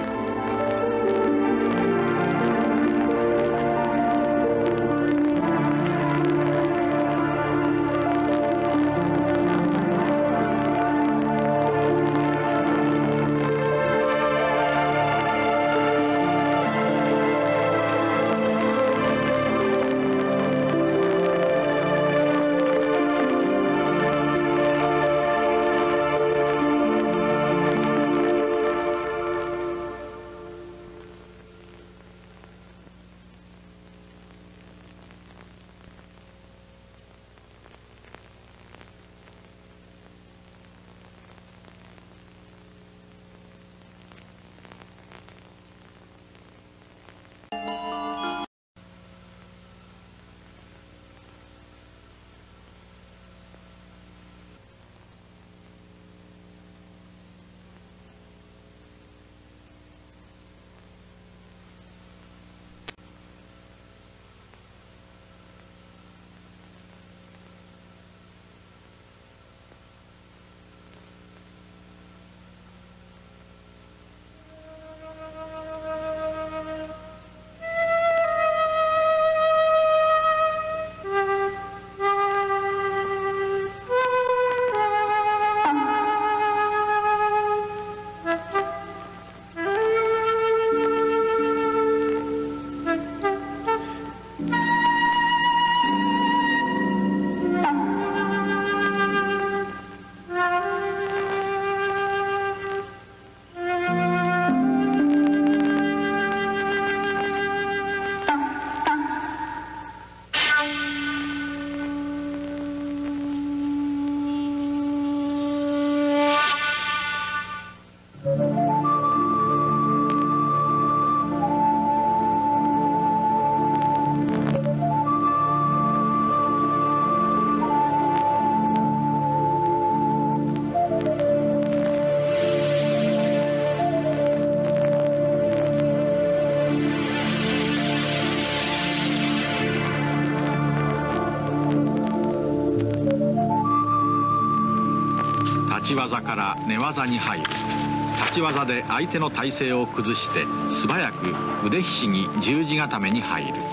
ち技から寝技に入る。立ち技で相手の体勢を崩して素早く腕ひしぎ十字固めに入る。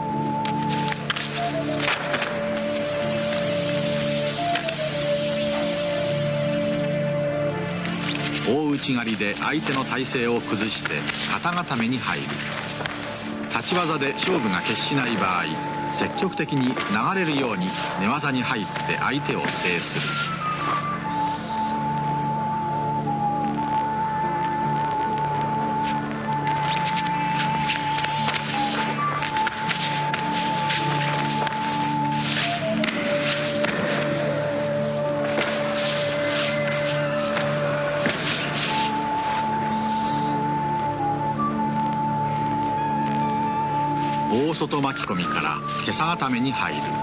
大内刈りで相手の体勢を崩して肩固めに入る。立ち技で勝負が決しない場合、積極的に流れるように寝技に入って相手を制する。大外巻き込みから袈裟固めに入る。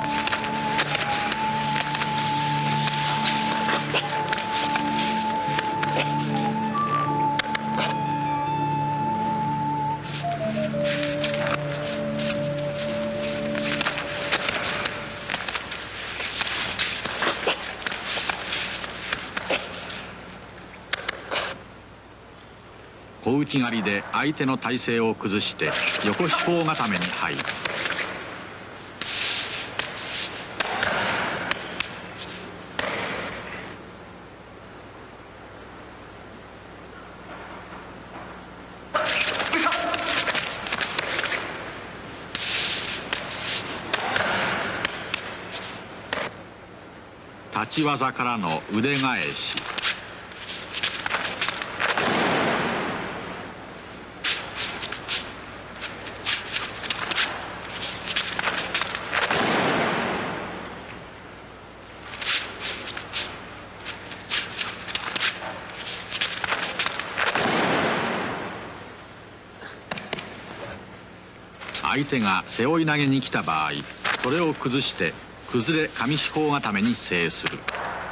小内刈りで相手の体勢を崩して横四方固めに入る。立ち技からの腕返し。相手が背負い投げに来た場合、それを崩して崩れ上四方固めに制する。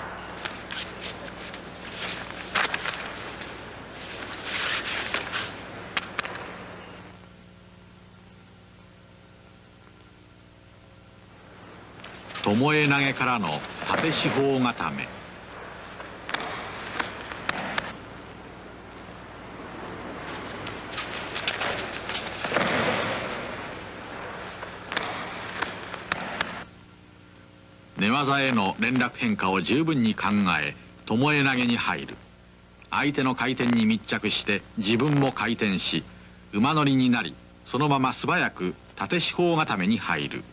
巴投げからの縦四方固め。寝技への連絡変化を十分に考え巴投げに入る。相手の回転に密着して自分も回転し馬乗りになり、そのまま素早く縦四方固めに入る。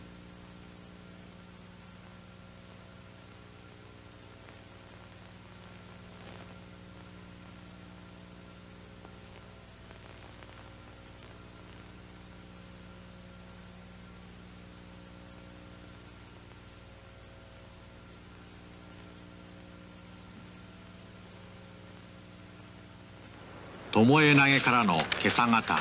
巴投げからの袈裟固め。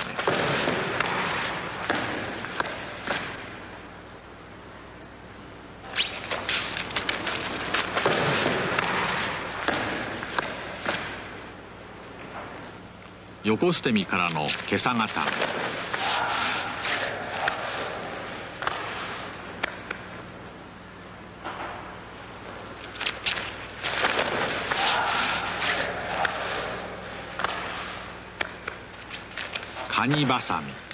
横捨て身からの袈裟固め。カニバサミ。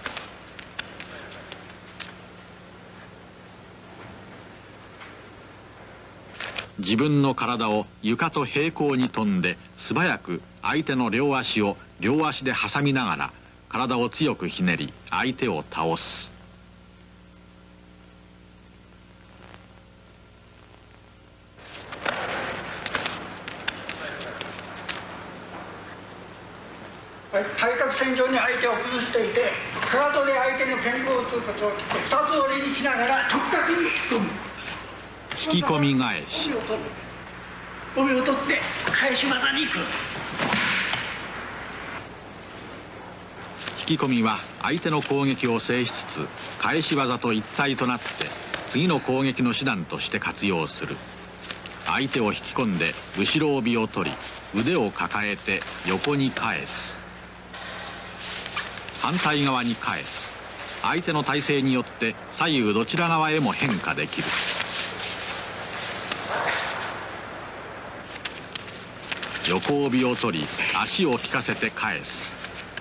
自分の体を床と平行に飛んで素早く相手の両足を両足で挟みながら体を強くひねり相手を倒す。 対角線上に相手を崩していて、かかとで相手の肩甲骨を二つ折りにしながら直角に引き込む。 引き込み返し。 帯を取って返し技に行く。 引き込みは相手の攻撃を制しつつ返し技と一体となって次の攻撃の手段として活用する。相手を引き込んで後ろ帯を取り腕を抱えて横に返す。反対側に返す。相手の体勢によって左右どちら側へも変化できる。 横帯を取り足を利かせて返す。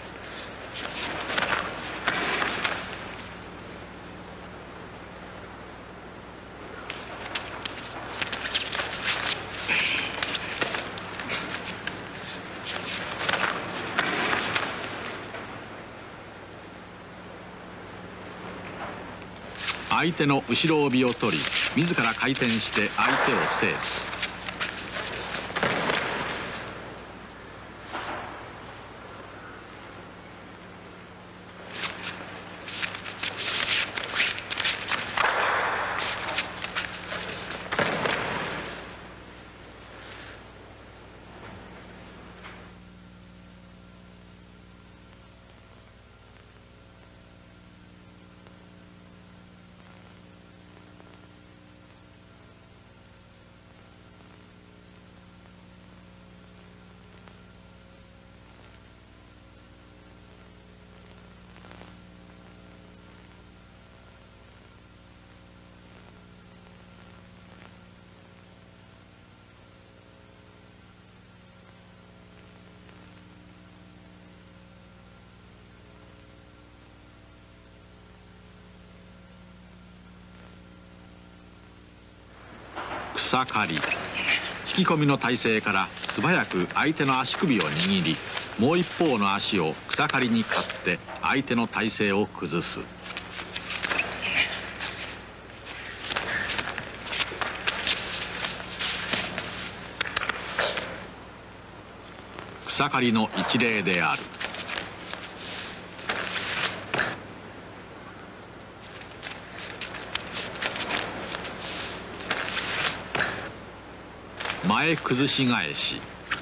相手の後ろ帯を取り自ら回転して相手を制す。草刈り。引き込みの体勢から素早く相手の足首を握り、もう一方の足を草刈りに刈って相手の体勢を崩す。草刈りの一例である。前崩し返し。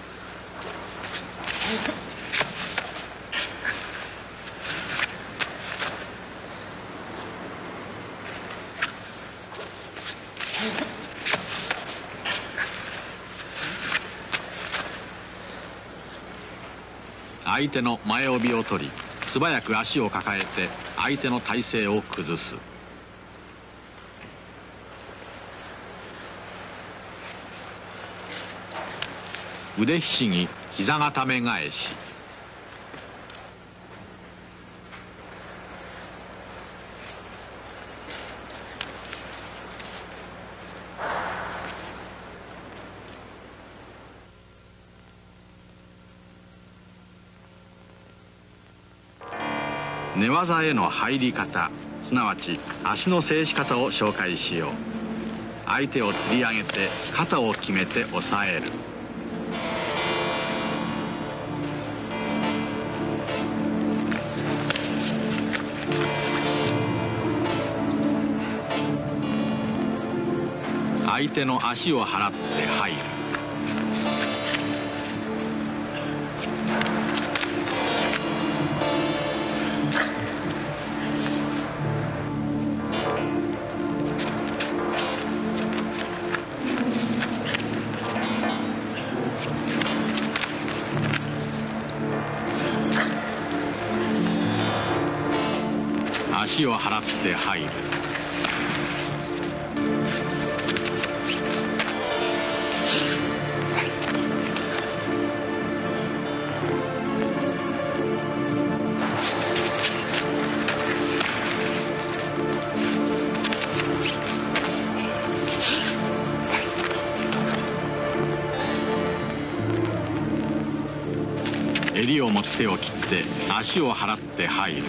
相手の前帯を取り素早く足を抱えて相手の体勢を崩す。腕ひしぎ膝固め返し。寝技への入り方、すなわち足の制し方を紹介しよう。相手を吊り上げて肩を決めて押さえる。相手の足を払って入る。足を払って入る。襟を持つ手を切って足を払って入る。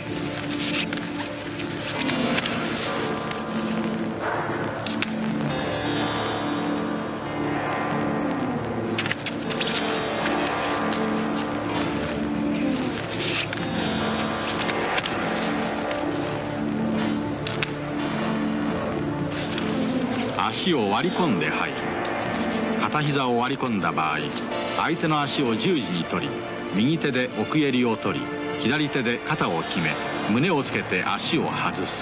足を割り込んで入る。片膝を割り込んだ場合、相手の足を十字に取り、右手で奥襟を取り、左手で肩を決め、胸をつけて足を外す。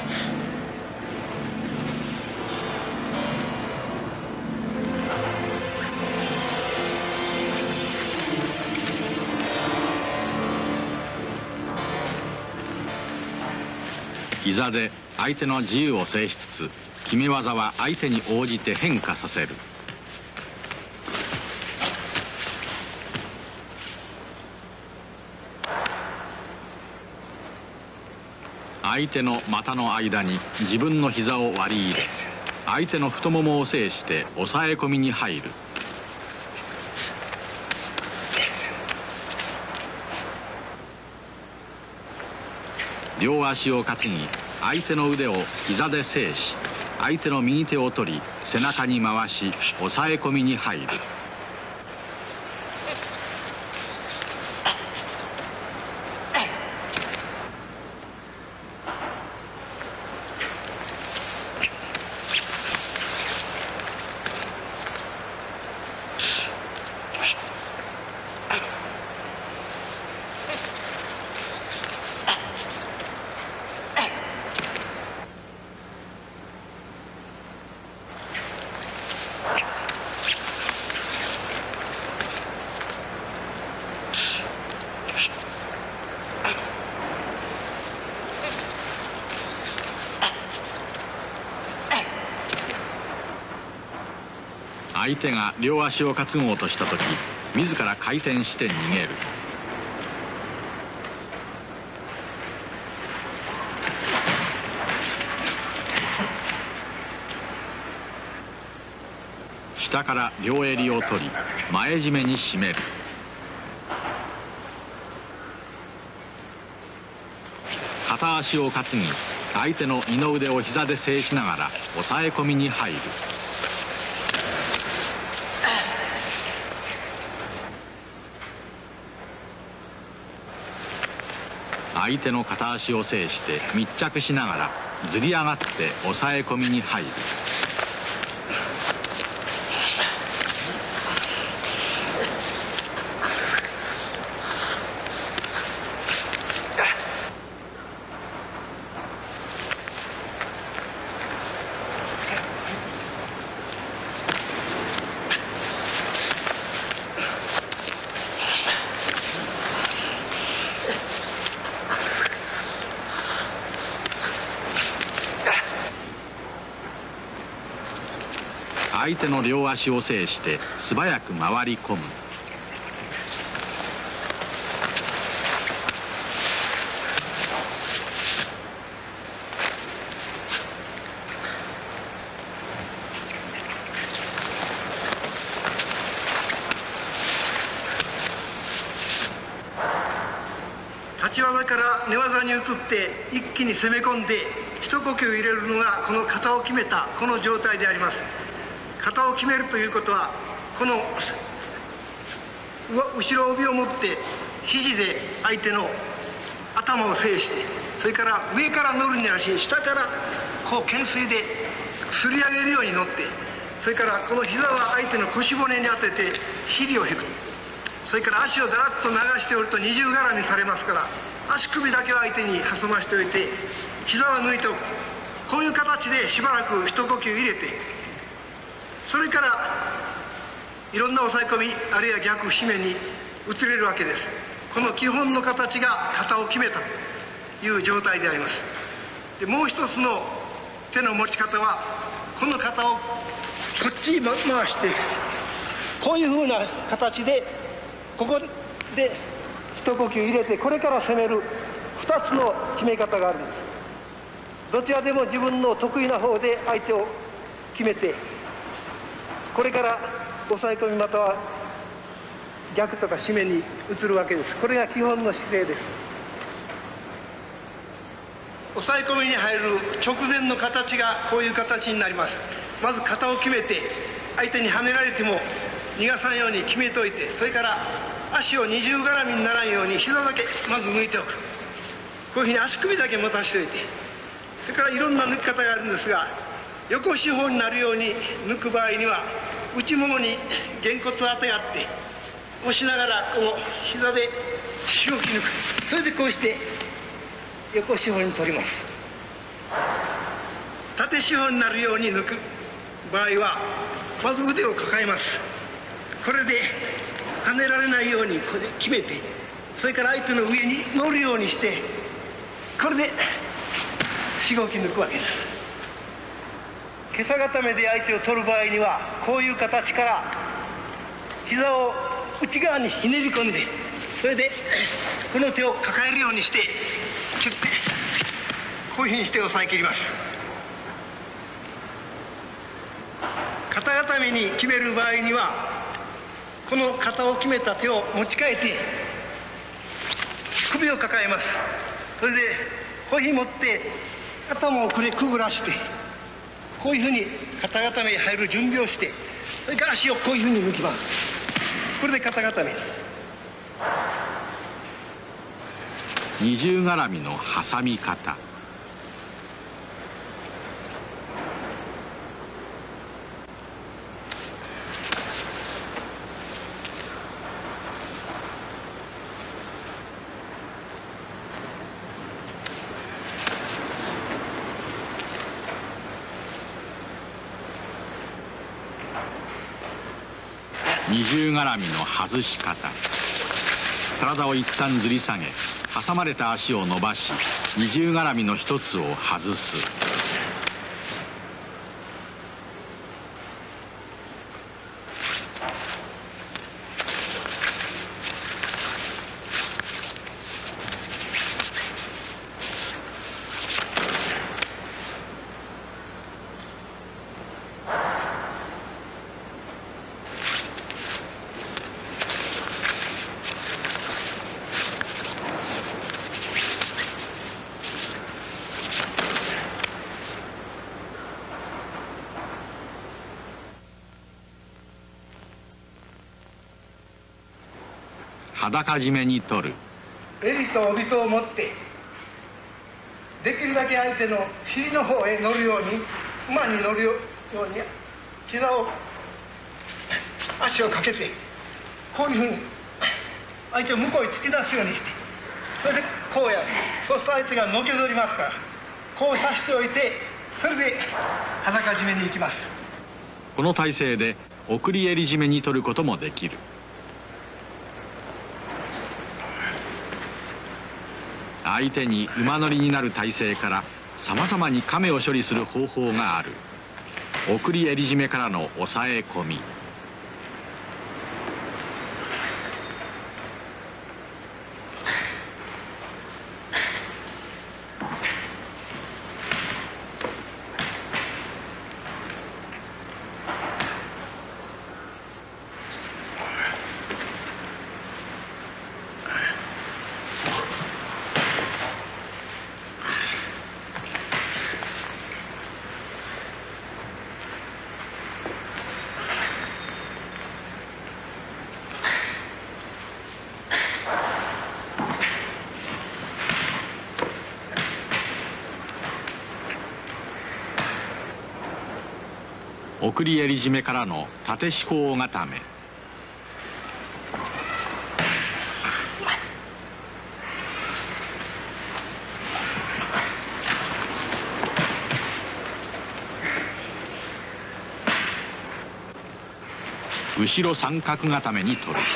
膝で相手の自由を制しつつ、決め技は相手に応じて変化させる。 相手の股の間に自分の膝を割り入れ、相手の太ももを制して抑え込みに入る。両足を担ぎ、相手の腕を膝で制し、相手の右手を取り背中に回し抑え込みに入る。相手が両足を担ごうとした時、自ら回転して逃げる。下から両襟を取り前締めに締める。片足を担ぎ、相手の二の腕を膝で制しながら抑え込みに入る。相手の片足を制して密着しながらずり上がって抑え込みに入る。相手の両足を制して素早く回り込む。 立ち技から寝技に移って一気に攻め込んで一呼吸入れるのがこの型を決めたこの状態であります。型を決めるということは、この後ろ帯を持って肘で相手の頭を制して、それから上から乗るんじゃなしに下からこう懸垂ですり上げるように乗って、それからこの膝は相手の腰骨に当てて尻を引く。それから足をだらっと流しておると二重絡みされますから、足首だけは相手に挟ましておいて膝は抜いておく。こういう形でしばらく一呼吸入れて、それからいろんな抑え込みあるいは逆締めに移れるわけです。この基本の形が型を決めたという状態であります。でもう一つの手の持ち方は、この型をこっちに回してこういうふうな形でここで一呼吸入れて、これから攻めるふたつの決め方があるんです。どちらでも自分の得意な方で相手を決めて、これから抑え込みまたは逆とか締めに移るわけです。これが基本の姿勢です。抑え込みに入る直前の形がこういう形になります。まず型を決めて、相手にはねられても逃がさんように決めておいて、それから足を二重絡みにならんように膝だけまず抜いておく。こういうふうに足首だけ持たせておいて、それからいろんな抜き方があるんですが、横四方になるように抜く場合には内ももにげんこつを当て合って押しながらこの膝でしごき抜く。それでこうして横四方に取ります。縦四方になるように抜く場合はまず腕を抱えます。これではねられないようにこれで決めて、それから相手の上に乗るようにして、これでしごき抜くわけです。袈裟固めで相手を取る場合には、こういう形から膝を内側にひねり込んで、それでこの手を抱えるようにして蹴ってこういうふうにして押さえ切ります。肩固めに決める場合には、この肩を決めた手を持ち替えて首を抱えます。それでこういうふうに持って頭をくれくぐらして、こういうふうに肩固めに入る準備をして、それから足をこういうふうに抜きます。これで肩固め。 二重絡みの挟み方。二重絡みの外し方。体を一旦ずり下げ、挟まれた足を伸ばし、二重絡みの一つを外す。裸締めに取る。 襟と帯とを持って、できるだけ相手の尻の方へ乗るように、馬に乗るように膝を足をかけて、こういうふうに相手を向こうに突き出すようにして、それでこうやる。そうすると相手がのけぞりますから、こうさしておいて、それで裸締めに行きます。 この体勢で送り襟締めに取ることもできる。相手に馬乗りになる体勢からさまざまに亀を処理する方法がある。送り襟締めからの押さえ込み。送り襟締めからの縦四方固め。後ろ三角固めに取る。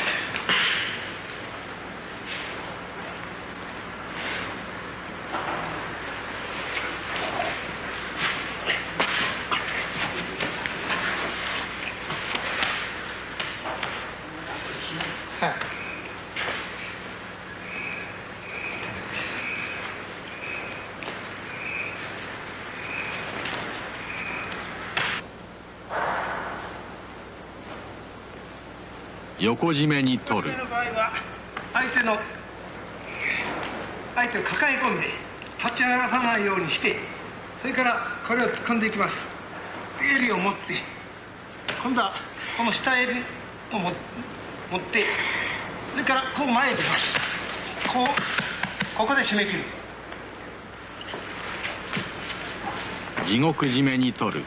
横締めに取る。 横締めの場合は相手の相手を抱え込んで立ち上がらさないようにして、それからこれを突っ込んでいきます。襟を持って、今度はこの下襟をも持って、それからこう前へ出ます。こうここで締め切る。 地獄締めに取る。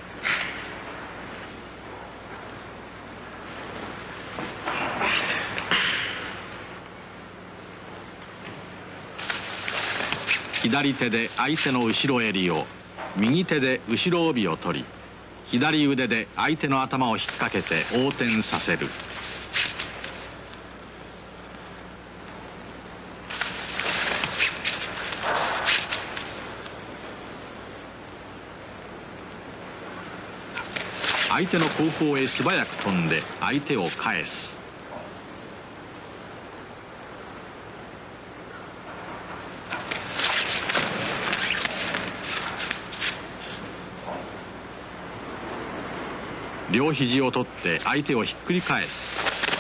左手で相手の後ろ襟を、右手で後ろ帯を取り、左腕で相手の頭を引っ掛けて横転させる。相手の後方へ素早く飛んで相手を返す。 両肘を取って相手をひっくり返す。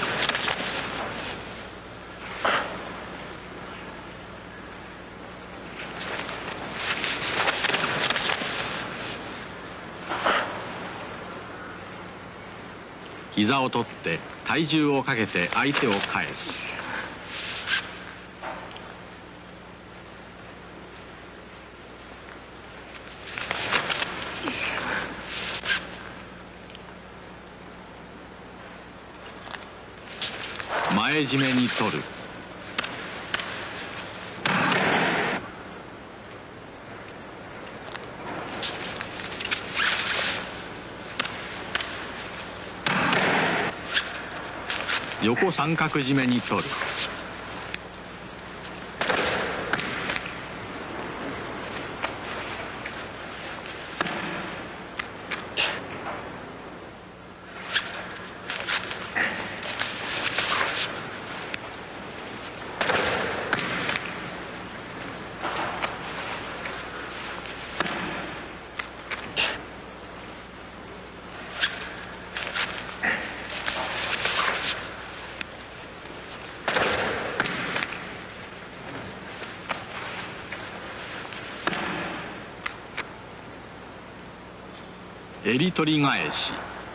膝を取って体重をかけて相手を返す。前締めに取る。横三角締めに取る。襟取り返し。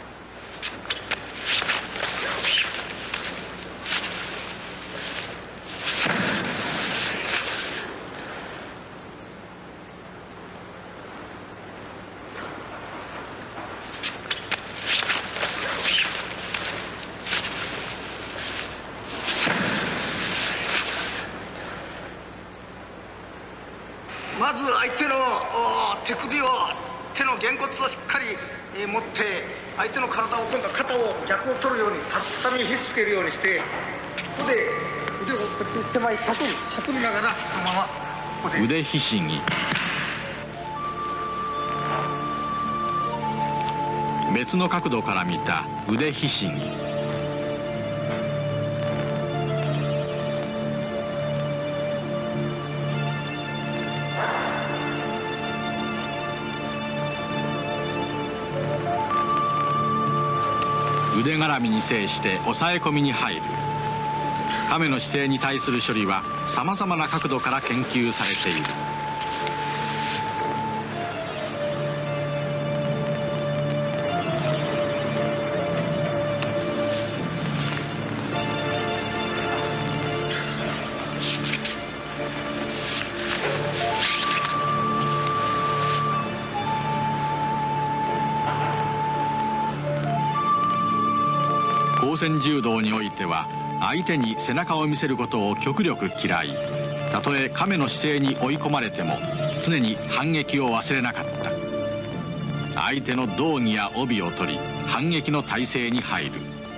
まず相手の手首を手のげんこつをしっかり、えー、持って相手の体を今度は肩を逆を取るように畳にひっつけるようにして、ここで腕をこうやって手前にしゃくるしゃくりながらこのままここで腕ひしぎ。別の角度から見た腕ひしぎ。腕絡みに制して抑え込みに入る。亀の姿勢に対する処理はさまざまな角度から研究されている。光線柔道においては相手に背中を見せることを極力嫌い、たとえ亀の姿勢に追い込まれても常に反撃を忘れなかった。相手の道着や帯を取り反撃の体勢に入る。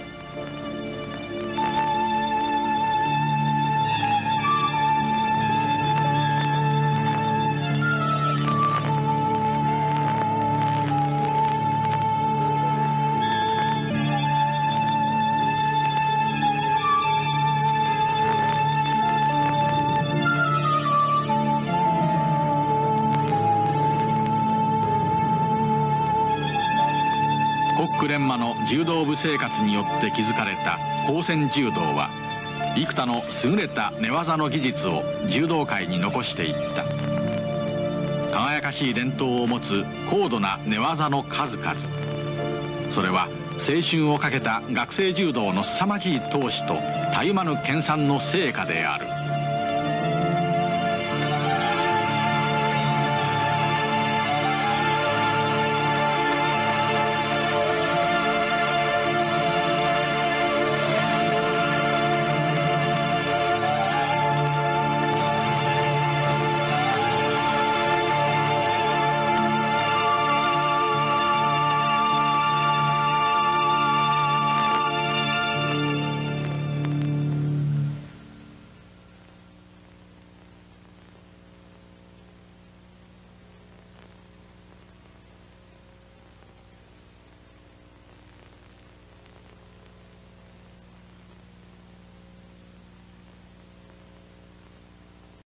コック連磨の柔道部生活によって築かれた光線柔道は幾多の優れた寝技の技術を柔道界に残していった。輝かしい伝統を持つ高度な寝技の数々。それは青春をかけた学生柔道の凄まじい闘志とたゆまぬ研鑽の成果である。